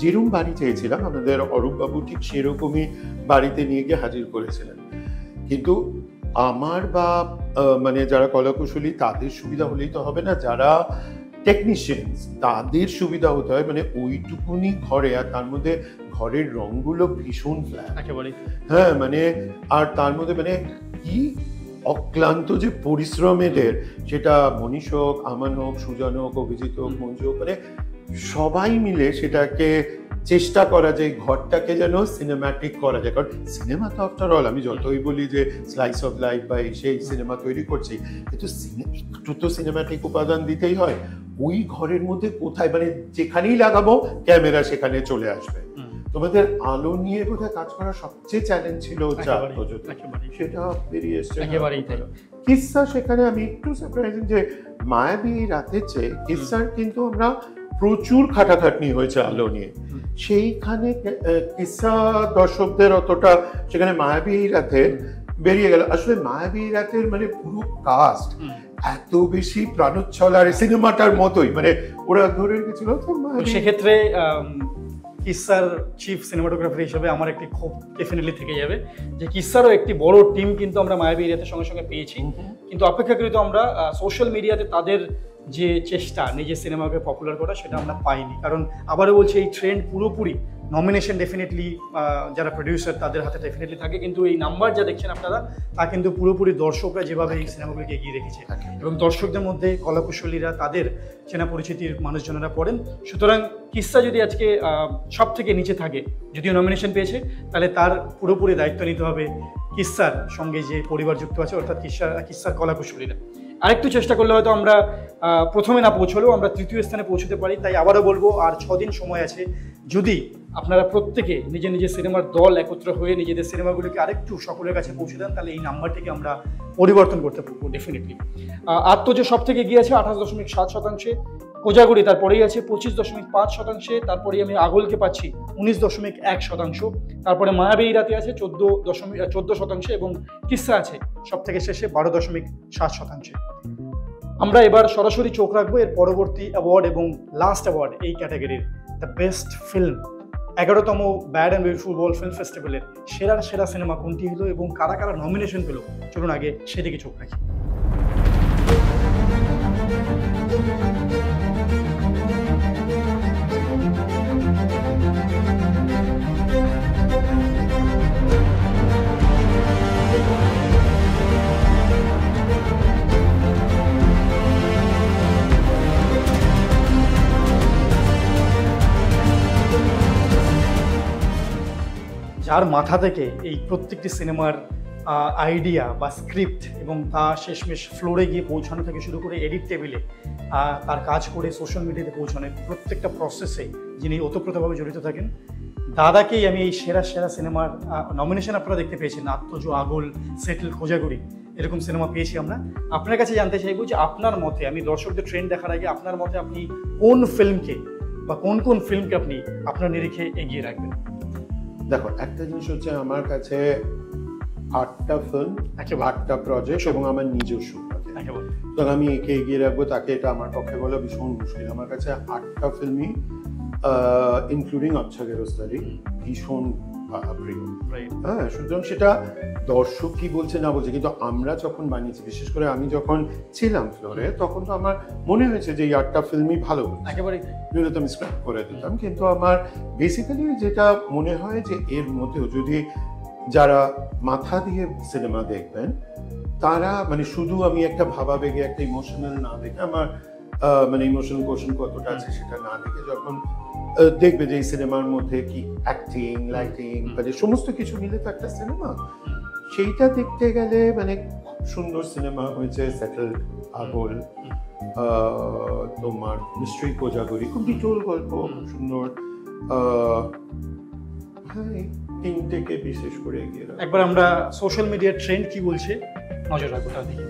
যেরকম বাড়ি চেয়েছিলাম আমাদের অরূপবাবু ঠিক সেরকমই বাড়িতে নিয়ে গিয়ে হাজির করেছিলেন। কিন্তু আমার বা মানে যারা কলাকুশলী তাদের সুবিধা হলেই তো হবে না, যারা টেকনিশিয়ানস তাদের সুবিধা হতে হয়। মানে ওইটুকুনি ঘরে, আর তার মধ্যে ঘরের রংগুলো ভীষণ ফ্ল্যাট একেবারে। হ্যাঁ, মানে আর তার মধ্যে মানে কি অক্লান্ত যে পরিশ্রম এদের, সেটা মনীষ হোক, আমান হোক, সুজন হোক, অভিজিৎ হোক, মঞ্জু হোক, মানে সবাই মিলে সেটাকে চেষ্টা করা যায় ঘরটাকে যেন সিনেম্যাটিক করা যায়। কারণ সিনেমা তো আফটার অল, আমি যতই বলি যে স্লাইস অফ লাইফ বা সেই সিনেমা তৈরি করছি, কিন্তু একটু তো সিনেম্যাটিক উপাদান দিতেই হয়। ওই ঘরের মধ্যে কোথায়, মানে যেখানেই লাগাবো ক্যামেরা সেখানে চলে আসবে। তোমাদের আলো নিয়ে বোধহয় কাজ করার সবচেয়ে চ্যালেঞ্জ ছিল সেটা বেরিয়ে এসছে। কিসসা সেখানে আমি একটু সারপ্রাইজিং যে মায়াবী রাতের চেয়ে কিসসার কিন্তু আমরা প্রচুর খাটাখাটনি হয়েছে আলো নিয়ে। সেইখানে কিসসা দর্শকদের অতটা, সেখানে মায়াবী রাতে বেরিয়ে গেল। আসলে মায়াবী রাতের মানে পুরো কাস্ট এত বেশি প্রাণোচ্ছল আর সিনেমাটার মতোই, মানে ওরা ধরে রেখেছিল। তো সেক্ষেত্রে কিসসার চিফ সিনেমাটোগ্রাফার হিসেবে আমার একটি ক্ষোভ ডেফিনেটলি থেকে যাবে যে কিসসারও একটি বড় টিম কিন্তু আমরা মায়াবী রাতের সঙ্গে সঙ্গে পেয়েছি, কিন্তু অপেক্ষাকৃত আমরা সোশ্যাল মিডিয়াতে তাদের যে চেষ্টা নিজের সিনেমাকে পপুলার করা সেটা আমরা পাইনি। কারণ আবারও বলছি, এই ট্রেন্ড পুরোপুরি নমিনেশন ডেফিনেটলি যারা প্রডিউসার তাদের হাতে ডেফিনেটলি থাকে, কিন্তু এই নাম্বার যা দেখছেন আপনারা তা কিন্তু পুরোপুরি দর্শকরা যেভাবে এই সিনেমাগুলিকে এগিয়ে রেখেছে এবং দর্শকদের মধ্যে কলাকুশলীরা তাদের চেনা পরিচিতির মানুষজনেরা পড়েন। সুতরাং কিসসা যদি আজকে সব থেকে নিচে থাকে, যদিও নমিনেশন পেয়েছে, তাহলে তার পুরোপুরি দায়িত্ব নিতে হবে কিসসার সঙ্গে যে পরিবার যুক্ত আছে, অর্থাৎ কিসসার কলাকুশলীরা। আরেকটু চেষ্টা করলে হয়তো আমরা প্রথমে না পৌঁছলেও আমরা তৃতীয় স্থানে পৌঁছতে পারি। তাই আবারও বলবো, আর 6 দিন সময় আছে। যদি আপনারা প্রত্যেকে নিজের নিজের সিনেমার দল একত্র হয়ে নিজেদের সিনেমাগুলিকে আরেকটু সকলের কাছে পৌঁছে দেন, তাহলে এই নাম্বারটিকে আমরা পরিবর্তন করতে পারবো ডেফিনেটলি। আত্মজা সব থেকে গিয়েছে 28.7%, কোজাগুড়ি তারপরেই আছে 25.5%, তারপরেই আমি আগলকে পাচ্ছি 19.1%, তারপরে মায়াবী রাতে আছে 14% এবং কিসসা আছে সব থেকে শেষে 12.7%। আমরা এবার সরাসরি চোখ রাখবো এর পরবর্তী অ্যাওয়ার্ড এবং লাস্ট অ্যাওয়ার্ড এই ক্যাটাগরির, দ্য বেস্ট ফিল্ম। 11তম bad and beautiful world film ফেস্টিভ্যালের সেরা সিনেমা কোনটি হলো এবং কারা কারা নমিনেশন পেল, চলুন আগে সেদিকে চোখ রাখি। যার মাথা থেকে এই প্রত্যেকটি সিনেমার আইডিয়া বা স্ক্রিপ্ট এবং তা শেষমেশ ফ্লোরে গিয়ে পৌঁছানো থেকে শুরু করে এডিট টেবিলে তার কাজ করে সোশ্যাল মিডিয়াতে পৌঁছানোর প্রত্যেকটা প্রসেসে যিনি ওতপ্রোতভাবে জড়িত থাকেন, দাদাকেই আমি এই সেরা সিনেমার নমিনেশন আপনারা দেখতে পেয়েছেন। আত্মজ, আগল, সেটেল, খোঁজাগুড়ি, এরকম সিনেমা পেয়েছি আমরা। আপনার কাছে জানতে চাইবো যে আপনার মতে, আমি দর্শকদের ট্রেন্ড দেখার আগে আপনার মতে আপনি কোন ফিল্মকে বা কোন ফিল্মকে আপনি আপনার নিরিখে এগিয়ে রাখবেন? দেখো, একটা জিনিস হচ্ছে আমার কাছে 8টা ফিল্ম, 8টা প্রজেক্ট এবং আমার নিজস্ব প্রজেক্ট, তো আমি একে এগিয়ে রাখবো তাকে, এটা আমার পক্ষে বলা ভীষণ মুশকিল। আমার কাছে 8টা ফিল্মই ইনক্লুডিং আচ্ছা গেরস্তারি ভীষণ প্রিয়। হ্যাঁ, সুতরাং সেটা দর্শক কি বলছে না বলছে, কিন্তু আমরা যখন বানিয়েছি, বিশেষ করে আমি যখন ছিলাম ফ্লোরে, তখন তো আমার মনে হয়েছে যে এই 8টা ফিল্মই ভালো, একেবারে তো আমি স্ক্র্যাপ করে দিতাম। কিন্তু আমার বেসিক্যালি যেটা মনে হয় যে এর মধ্যেও যদি যারা মাথা দিয়ে সিনেমা দেখবেন, তারা মানে শুধু আমি একটা ভাবাবেগে একটা ইমোশনাল না দেখে, আমার মানে ইমোশনাল কোশ্চেন কতটা আছে সেটা না দেখে যখন দেখবে যে এই সিনেমার মধ্যে কি অ্যাক্টিং, লাইটিং, মানে সমস্ত কিছু মিলে তো একটা সিনেমা, সেইটা দেখতে গেলে মানে খুব সুন্দর সিনেমা হয়েছে সেটেল, আগল, তোমার মিস্ট্রি কোজাগরি, খুব ডিটোল গল্প, খুব সুন্দর। হ্যাঁ, তিনটেকে বিশেষ করে এগিয়ে রাখবো। একবার আমরা সোশ্যাল মিডিয়ার ট্রেন্ড কি বলছে নজর রাখবো, তা দেখি।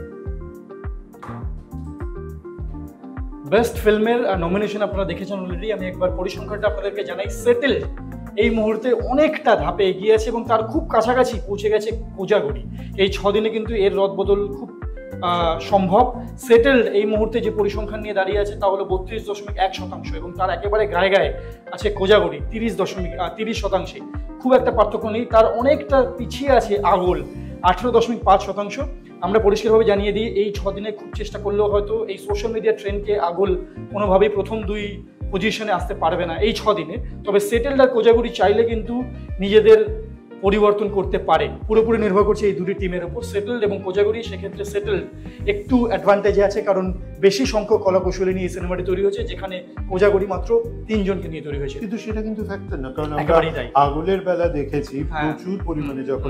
বেস্ট ফিল্মের নমিনেশন আপনারা দেখেছেন অলরেডি। আমি একবার পরিসংখ্যানটা আপনাদেরকে জানাই। সেটেল এই মুহূর্তে অনেকটা ধাপে এগিয়ে আছে এবং তার খুব কাছাকাছি পৌঁছে গেছে কোজাগরি। এই 6 দিনে কিন্তু এর রদবদল খুব সম্ভব। সেটেলড এই মুহূর্তে যে পরিসংখ্যান নিয়ে দাঁড়িয়ে আছে তা হলো 32.1%, এবং তার একেবারে গায়ে গায়ে আছে কোজাগরি 30%। খুব একটা পার্থক্য নেই, তার অনেকটা পিছিয়ে আছে আগল 18.5%। আমরা পরিষ্কারভাবে জানিয়ে দিই, এই 6 দিনে খুব চেষ্টা করলেও হয়তো এই সোশ্যাল মিডিয়া ট্রেন্ডকে আগল কোনোভাবেই প্রথম 2 পজিশনে আসতে পারবে না এই 6 দিনে। তবে সেটেলড আর কোজাগরি চাইলে কিন্তু নিজেদের পরিবর্তন করতে পারে, পুরোপুরি নির্ভর করছে এই দুটি টিমের উপর, সেটেলড এবং কোজাগরি। সেক্ষেত্রে সেটেলড একটু অ্যাডভান্টেজে আছে, কারণ বেশি সংখ্যক কলাকৌশলী নিয়ে সিনেমাটি তৈরি হয়েছে, যেখানে কোজাগরি মাত্র 3 জনকে নিয়ে তৈরি হয়েছে। কিন্তু সেটা কিন্তু ফ্যাক্টর না, কারণ আমরা আগলের বেলা দেখেছি প্রচুর পরিমাণে যখন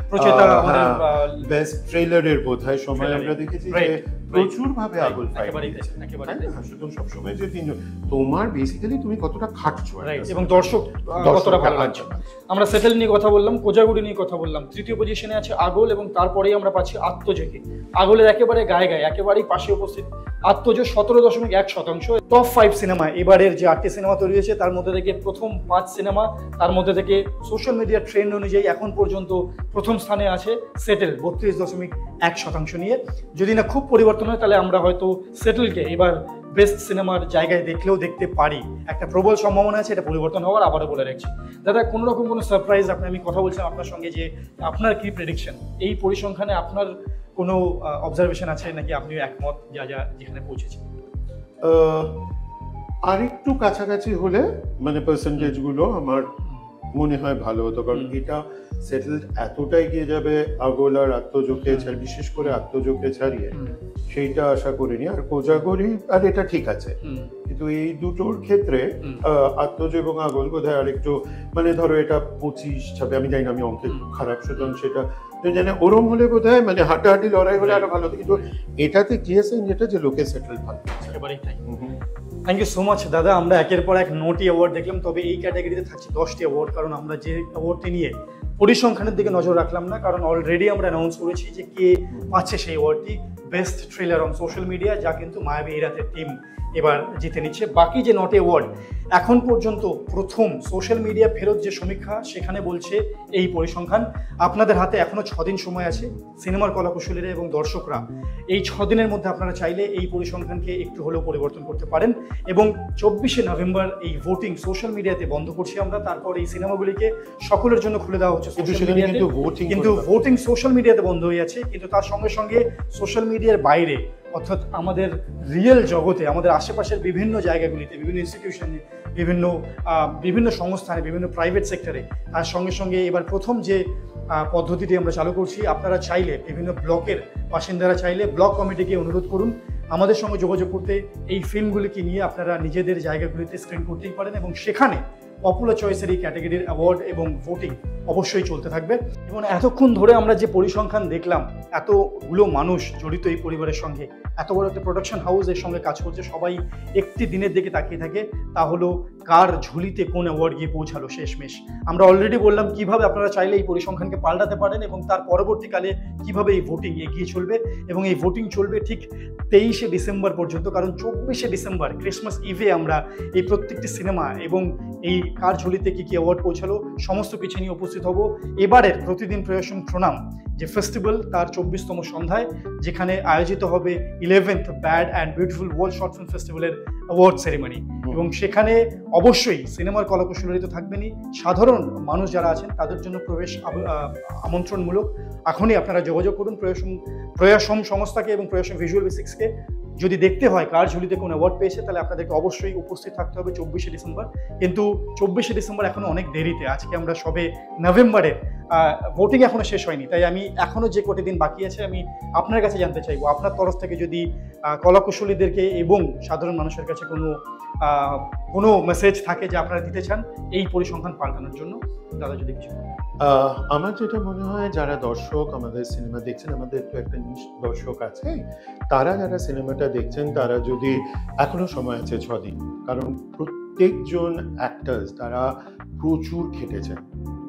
বেস্ট ট্রেলারের বোধহয় সময় আমরা দেখেছি যে প্রচুর ভাবে আগল ফাইট সুতরাং সবসময় যে 3 জন তোমার বেসিক্যালি তুমি কতটা খাটছো এবং দর্শক কতটা ভালো লাগছে। আমরা সেটেল নিয়ে কথা বললাম, কোজাগরি নিয়ে কথা বললাম, তৃতীয় পজিশনে আছে আগল, এবং তারপরেই আমরা পাচ্ছি আত্মজকে। আগলের একেবারে গায়ে গায়ে একেবারেই পাশে উপস্থিত আত্মজ 17.1%। টপ 5 সিনেমা এবারের যে 8টি সিনেমা তৈরি হয়েছে তার মধ্যে থেকে প্রথম 5 সিনেমা, তার মধ্যে থেকে সোশ্যাল মিডিয়া ট্রেন্ড অনুযায়ী এখন পর্যন্ত প্রথম স্থানে আছে সেটেল 32.1% নিয়ে। যদি না খুব পরিবর্তন হয় তাহলে আমরা হয়তো সেটেলকে এবার বেস্ট সিনেমার জায়গায় দেখলেও দেখতে পারি, একটা প্রবল সম্ভাবনা আছে এটা পরিবর্তন হওয়ার। আবারও বলে রাখছি দাদা, কোনো রকম কোনো সারপ্রাইজ আমি কথা বলছিলাম আপনার সঙ্গে, যে আপনার কি প্রেডিকশন এই পরিসংখ্যানে, আপনার কোনো অবজারভেশন আছে নাকি আপনিও একমত যেখানে পৌঁছেছেন? আরেকটু কাছাকাছি হলে মানে পার্সেন্টেজ গুলো আমার মনে হয় ভালো হতো, কারণ এটা সেটেলড এতটাই গিয়ে যাবে আগল আর আত্মজকে ছাড়িয়ে, বিশেষ করে আত্মজকে ছাড়িয়ে সেইটা আশা করিনি। আর কোজাগরি আর এটা ঠিক আছে, কিন্তু এই দুটোর ক্ষেত্রে আত্মজ এবং আগল বোধহয় আরেকটু মানে ধরো এটা 25-26, আমি জানি না, আমি অঙ্কে খারাপ, সুতরাং সেটা জানি ওরম হলে বোধহয় মানে হাঁটাহাঁটি লড়াই হলে আরো ভালো হতো। কিন্তু এটাতে কি আছে যেটা যে লোকে সেটেল ভালো, একেবারেই তাই। থ্যাংক ইউ সো মাচ দাদা। আমরা একের পর এক 9টি অ্যাওয়ার্ড দেখলাম, তবে এই ক্যাটাগরিতে থাকছে 10টি অ্যাওয়ার্ড, কারণ আমরা যে অ্যাওয়ার্ডটি নিয়ে পরিসংখ্যানের দিকে নজর রাখলাম না, কারণ অলরেডি আমরা অ্যানাউন্স করেছি যে কে পাচ্ছে সেই অ্যাওয়ার্ডটি, best trailer on social media, যা কিন্তু মায়াবী ইরাতের টিম এবার জিতে নিচ্ছে। বাকি যে 9টি অ্যাওয়ার্ড এখন পর্যন্ত প্রথম সোশ্যাল মিডিয়া ফেরত যে সমীক্ষা, সেখানে বলছে এই পরিসংখ্যান। আপনাদের হাতে এখনো 6 দিন সময় আছে, সিনেমার কলাকুশলীরা এবং দর্শকরা এই 6 দিনের মধ্যে আপনারা চাইলে এই পরিসংখ্যানকে একটু হলেও পরিবর্তন করতে পারেন। এবং 24শে নভেম্বর এই ভোটিং সোশ্যাল মিডিয়াতে বন্ধ করছি আমরা, তারপর এই সিনেমাগুলিকে সকলের জন্য খুলে দেওয়া হচ্ছে সোশ্যাল মিডিয়াতে, কিন্তু ভোটিং সোশ্যাল মিডিয়াতে বন্ধ হয়ে যাচ্ছে। কিন্তু তার সঙ্গে সঙ্গে সোশ্যাল মিডিয়ার বাইরে, অর্থাৎ আমাদের রিয়েল জগতে, আমাদের আশেপাশের বিভিন্ন জায়গাগুলিতে, বিভিন্ন ইনস্টিটিউশনে, বিভিন্ন সংস্থানে, বিভিন্ন প্রাইভেট সেক্টরে, তার সঙ্গে সঙ্গে এবার প্রথম যে পদ্ধতিটি আমরা চালু করছি, আপনারা চাইলে বিভিন্ন ব্লকের বাসিন্দারা চাইলে ব্লক কমিটিকে অনুরোধ করুন আমাদের সঙ্গে যোগাযোগ করতে। এই ফিল্মগুলিকে নিয়ে আপনারা নিজেদের জায়গাগুলিতে স্ক্রিন করতেই পারেন, এবং সেখানে পপুলার চয়েসের এই ক্যাটাগরির অ্যাওয়ার্ড এবং ভোটিং অবশ্যই চলতে থাকবে। এবং এতক্ষণ ধরে আমরা যে পরিসংখ্যান দেখলাম, এতগুলো মানুষ জড়িত এই পরিবারের সঙ্গে, এত বড় একটা প্রোডাকশন হাউস এর সঙ্গে কাজ করছে, সবাই একটি দিনের দিকে তাকিয়ে থাকে, তা হলো কার ঝুলিতে কোন অ্যাওয়ার্ড গিয়ে পৌঁছালো শেষমেশ। আমরা অলরেডি বললাম কিভাবে আপনারা চাইলে এই পরিসংখ্যানকে পাল্টাতে পারেন, এবং তার পরবর্তীকালে কিভাবে এই ভোটিং এগিয়ে চলবে। এবং এই ভোটিং চলবে ঠিক 23শে ডিসেম্বর পর্যন্ত, কারণ 24শে ডিসেম্বর ক্রিসমাস ইভে আমরা এই প্রত্যেকটি সিনেমা এবং এই কার ঝুলিতে কি কি অ্যাওয়ার্ড পৌঁছালো সমস্ত কিছু নিয়ে উপস্থিত হব এবারের প্রতিদিন প্রয়াসম প্রণাম যে ফেস্টিভ্যাল তার 24তম সন্ধ্যায়, যেখানে আয়োজিত হবে 11th bad and beautiful world short film ফেস্টিভ্যালের অ্যাওয়ার্ড সেরিমনি। এবং সেখানে অবশ্যই সিনেমার কলাকুশলী তো থাকবেনই, সাধারণ মানুষ যারা আছেন তাদের জন্য প্রবেশ আমন্ত্রণমূলক। এখনই আপনারা যোগাযোগ করুন প্রয়াসম সংস্থাকে এবং প্রয়াসম ভিজুয়াল বেসিক্সকে। যদি দেখতে হয় কার ঝুলিতে কোন অ্যাওয়ার্ড পেয়েছে, তাহলে আপনাদেরকে অবশ্যই উপস্থিত থাকতে হবে 24শে ডিসেম্বর। কিন্তু 24শে ডিসেম্বর এখনো অনেক দেরিতে, আজকে আমরা সবে নভেম্বরের, ভোটিং এখনো শেষ হয়নি, তাই আমি এখনো যে কটি দিন বাকি আছে আমি আপনার কাছে জানতে চাইবো, আপনার তরফ থেকে যদি কলাকুশলীদেরকে এবং সাধারণ মানুষের কাছে কোনো মেসেজ থাকে যে আপনারা দিতে চান এই পরিসংখ্যান পাল্টানোর জন্য, দাদা যদি কিছু। আমার যেটা মনে হয়, যারা দর্শক আমাদের সিনেমা দেখছেন, আমাদের তো একটা দর্শক আছে, তারা যারা সিনেমাটা দেখছেন তারা যদি এখনো সময় আছে 6 দিন, কারণ প্রত্যেকজন অ্যাক্টার্স তারা প্রচুর খেটেছেন,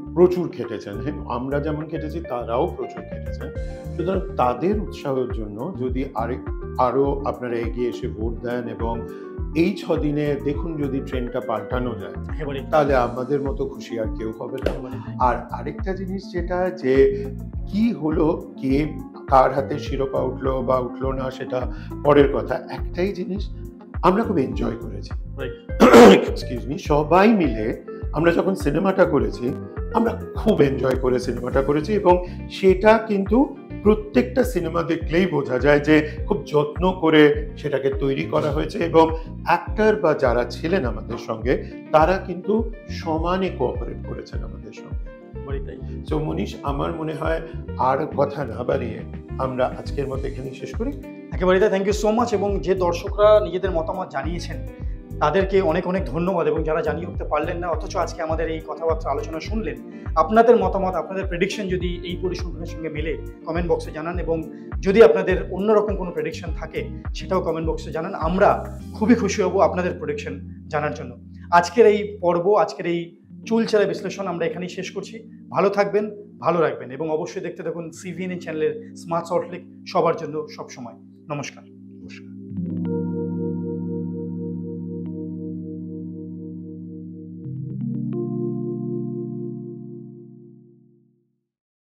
আমরা যেমন খেটেছি তারাও প্রচুর খেটেছেন। সুতরাং তাদের উৎসাহের জন্য যদি আরেকটু আরও আপনারা এগিয়ে এসে ভোট দেন, এবং এই 6 দিনে দেখুন যদি ট্রেনটা পাল্টানো যায় একেবারে তাহলে আমাদের মতো খুশি আর কেউ হবে না। আর আরেকটা জিনিস যেটা, যে কি হলো, কে কার হাতে শিরোপা উঠলো বা উঠলো না সেটা পরের কথা, একটাই জিনিস আমরা খুব এনজয় করেছি। এক্সকিউজ মি, সবাই মিলে আমরা যখন সিনেমাটা করেছি আমরা খুব এনজয় করে সিনেমাটা করেছি, এবং সেটা কিন্তু প্রত্যেকটা সিনেমা দেখলেই বোঝা যায় যে খুব যত্ন করে সেটাকে তৈরি করা হয়েছে, এবং অ্যাক্টর বা যারা ছিলেন আমাদের সঙ্গে তারা কিন্তু সমানে কোঅপারেট করেছেন আমাদের সঙ্গে। তো মনীষ, আমার মনে হয় আর কথা না বাড়িয়ে আমরা আজকের মতো এখানেই শেষ করি। একেবারে থ্যাংক ইউ সো মাচ। এবং যে দর্শকরা নিজেদের মতামত জানিয়েছেন তাদেরকে অনেক অনেক ধন্যবাদ, এবং যারা জানিয়ে উঠতে পারলেন না অথচ আজকে আমাদের এই কথাবার্তা আলোচনা শুনলেন, আপনাদের মতামত, আপনাদের প্রেডিকশন যদি এই পরিসংখ্যানের সঙ্গে মেলে কমেন্ট বক্সে জানান, এবং যদি আপনাদের অন্যরকম কোনো প্রেডিকশন থাকে সেটাও কমেন্ট বক্সে জানান। আমরা খুবই খুশি হব আপনাদের প্রেডিকশন জানার জন্য। আজকের এই পর্ব, আজকের এই চুলচেরা বিশ্লেষণ আমরা এখানেই শেষ করছি। ভালো থাকবেন, ভালো রাখবেন, এবং অবশ্যই দেখতে থাকুন সিভিএনএন চ্যানেলের স্মার্ট সল্টলেক, সবার জন্য সবসময়। নমস্কার। নমস্কার।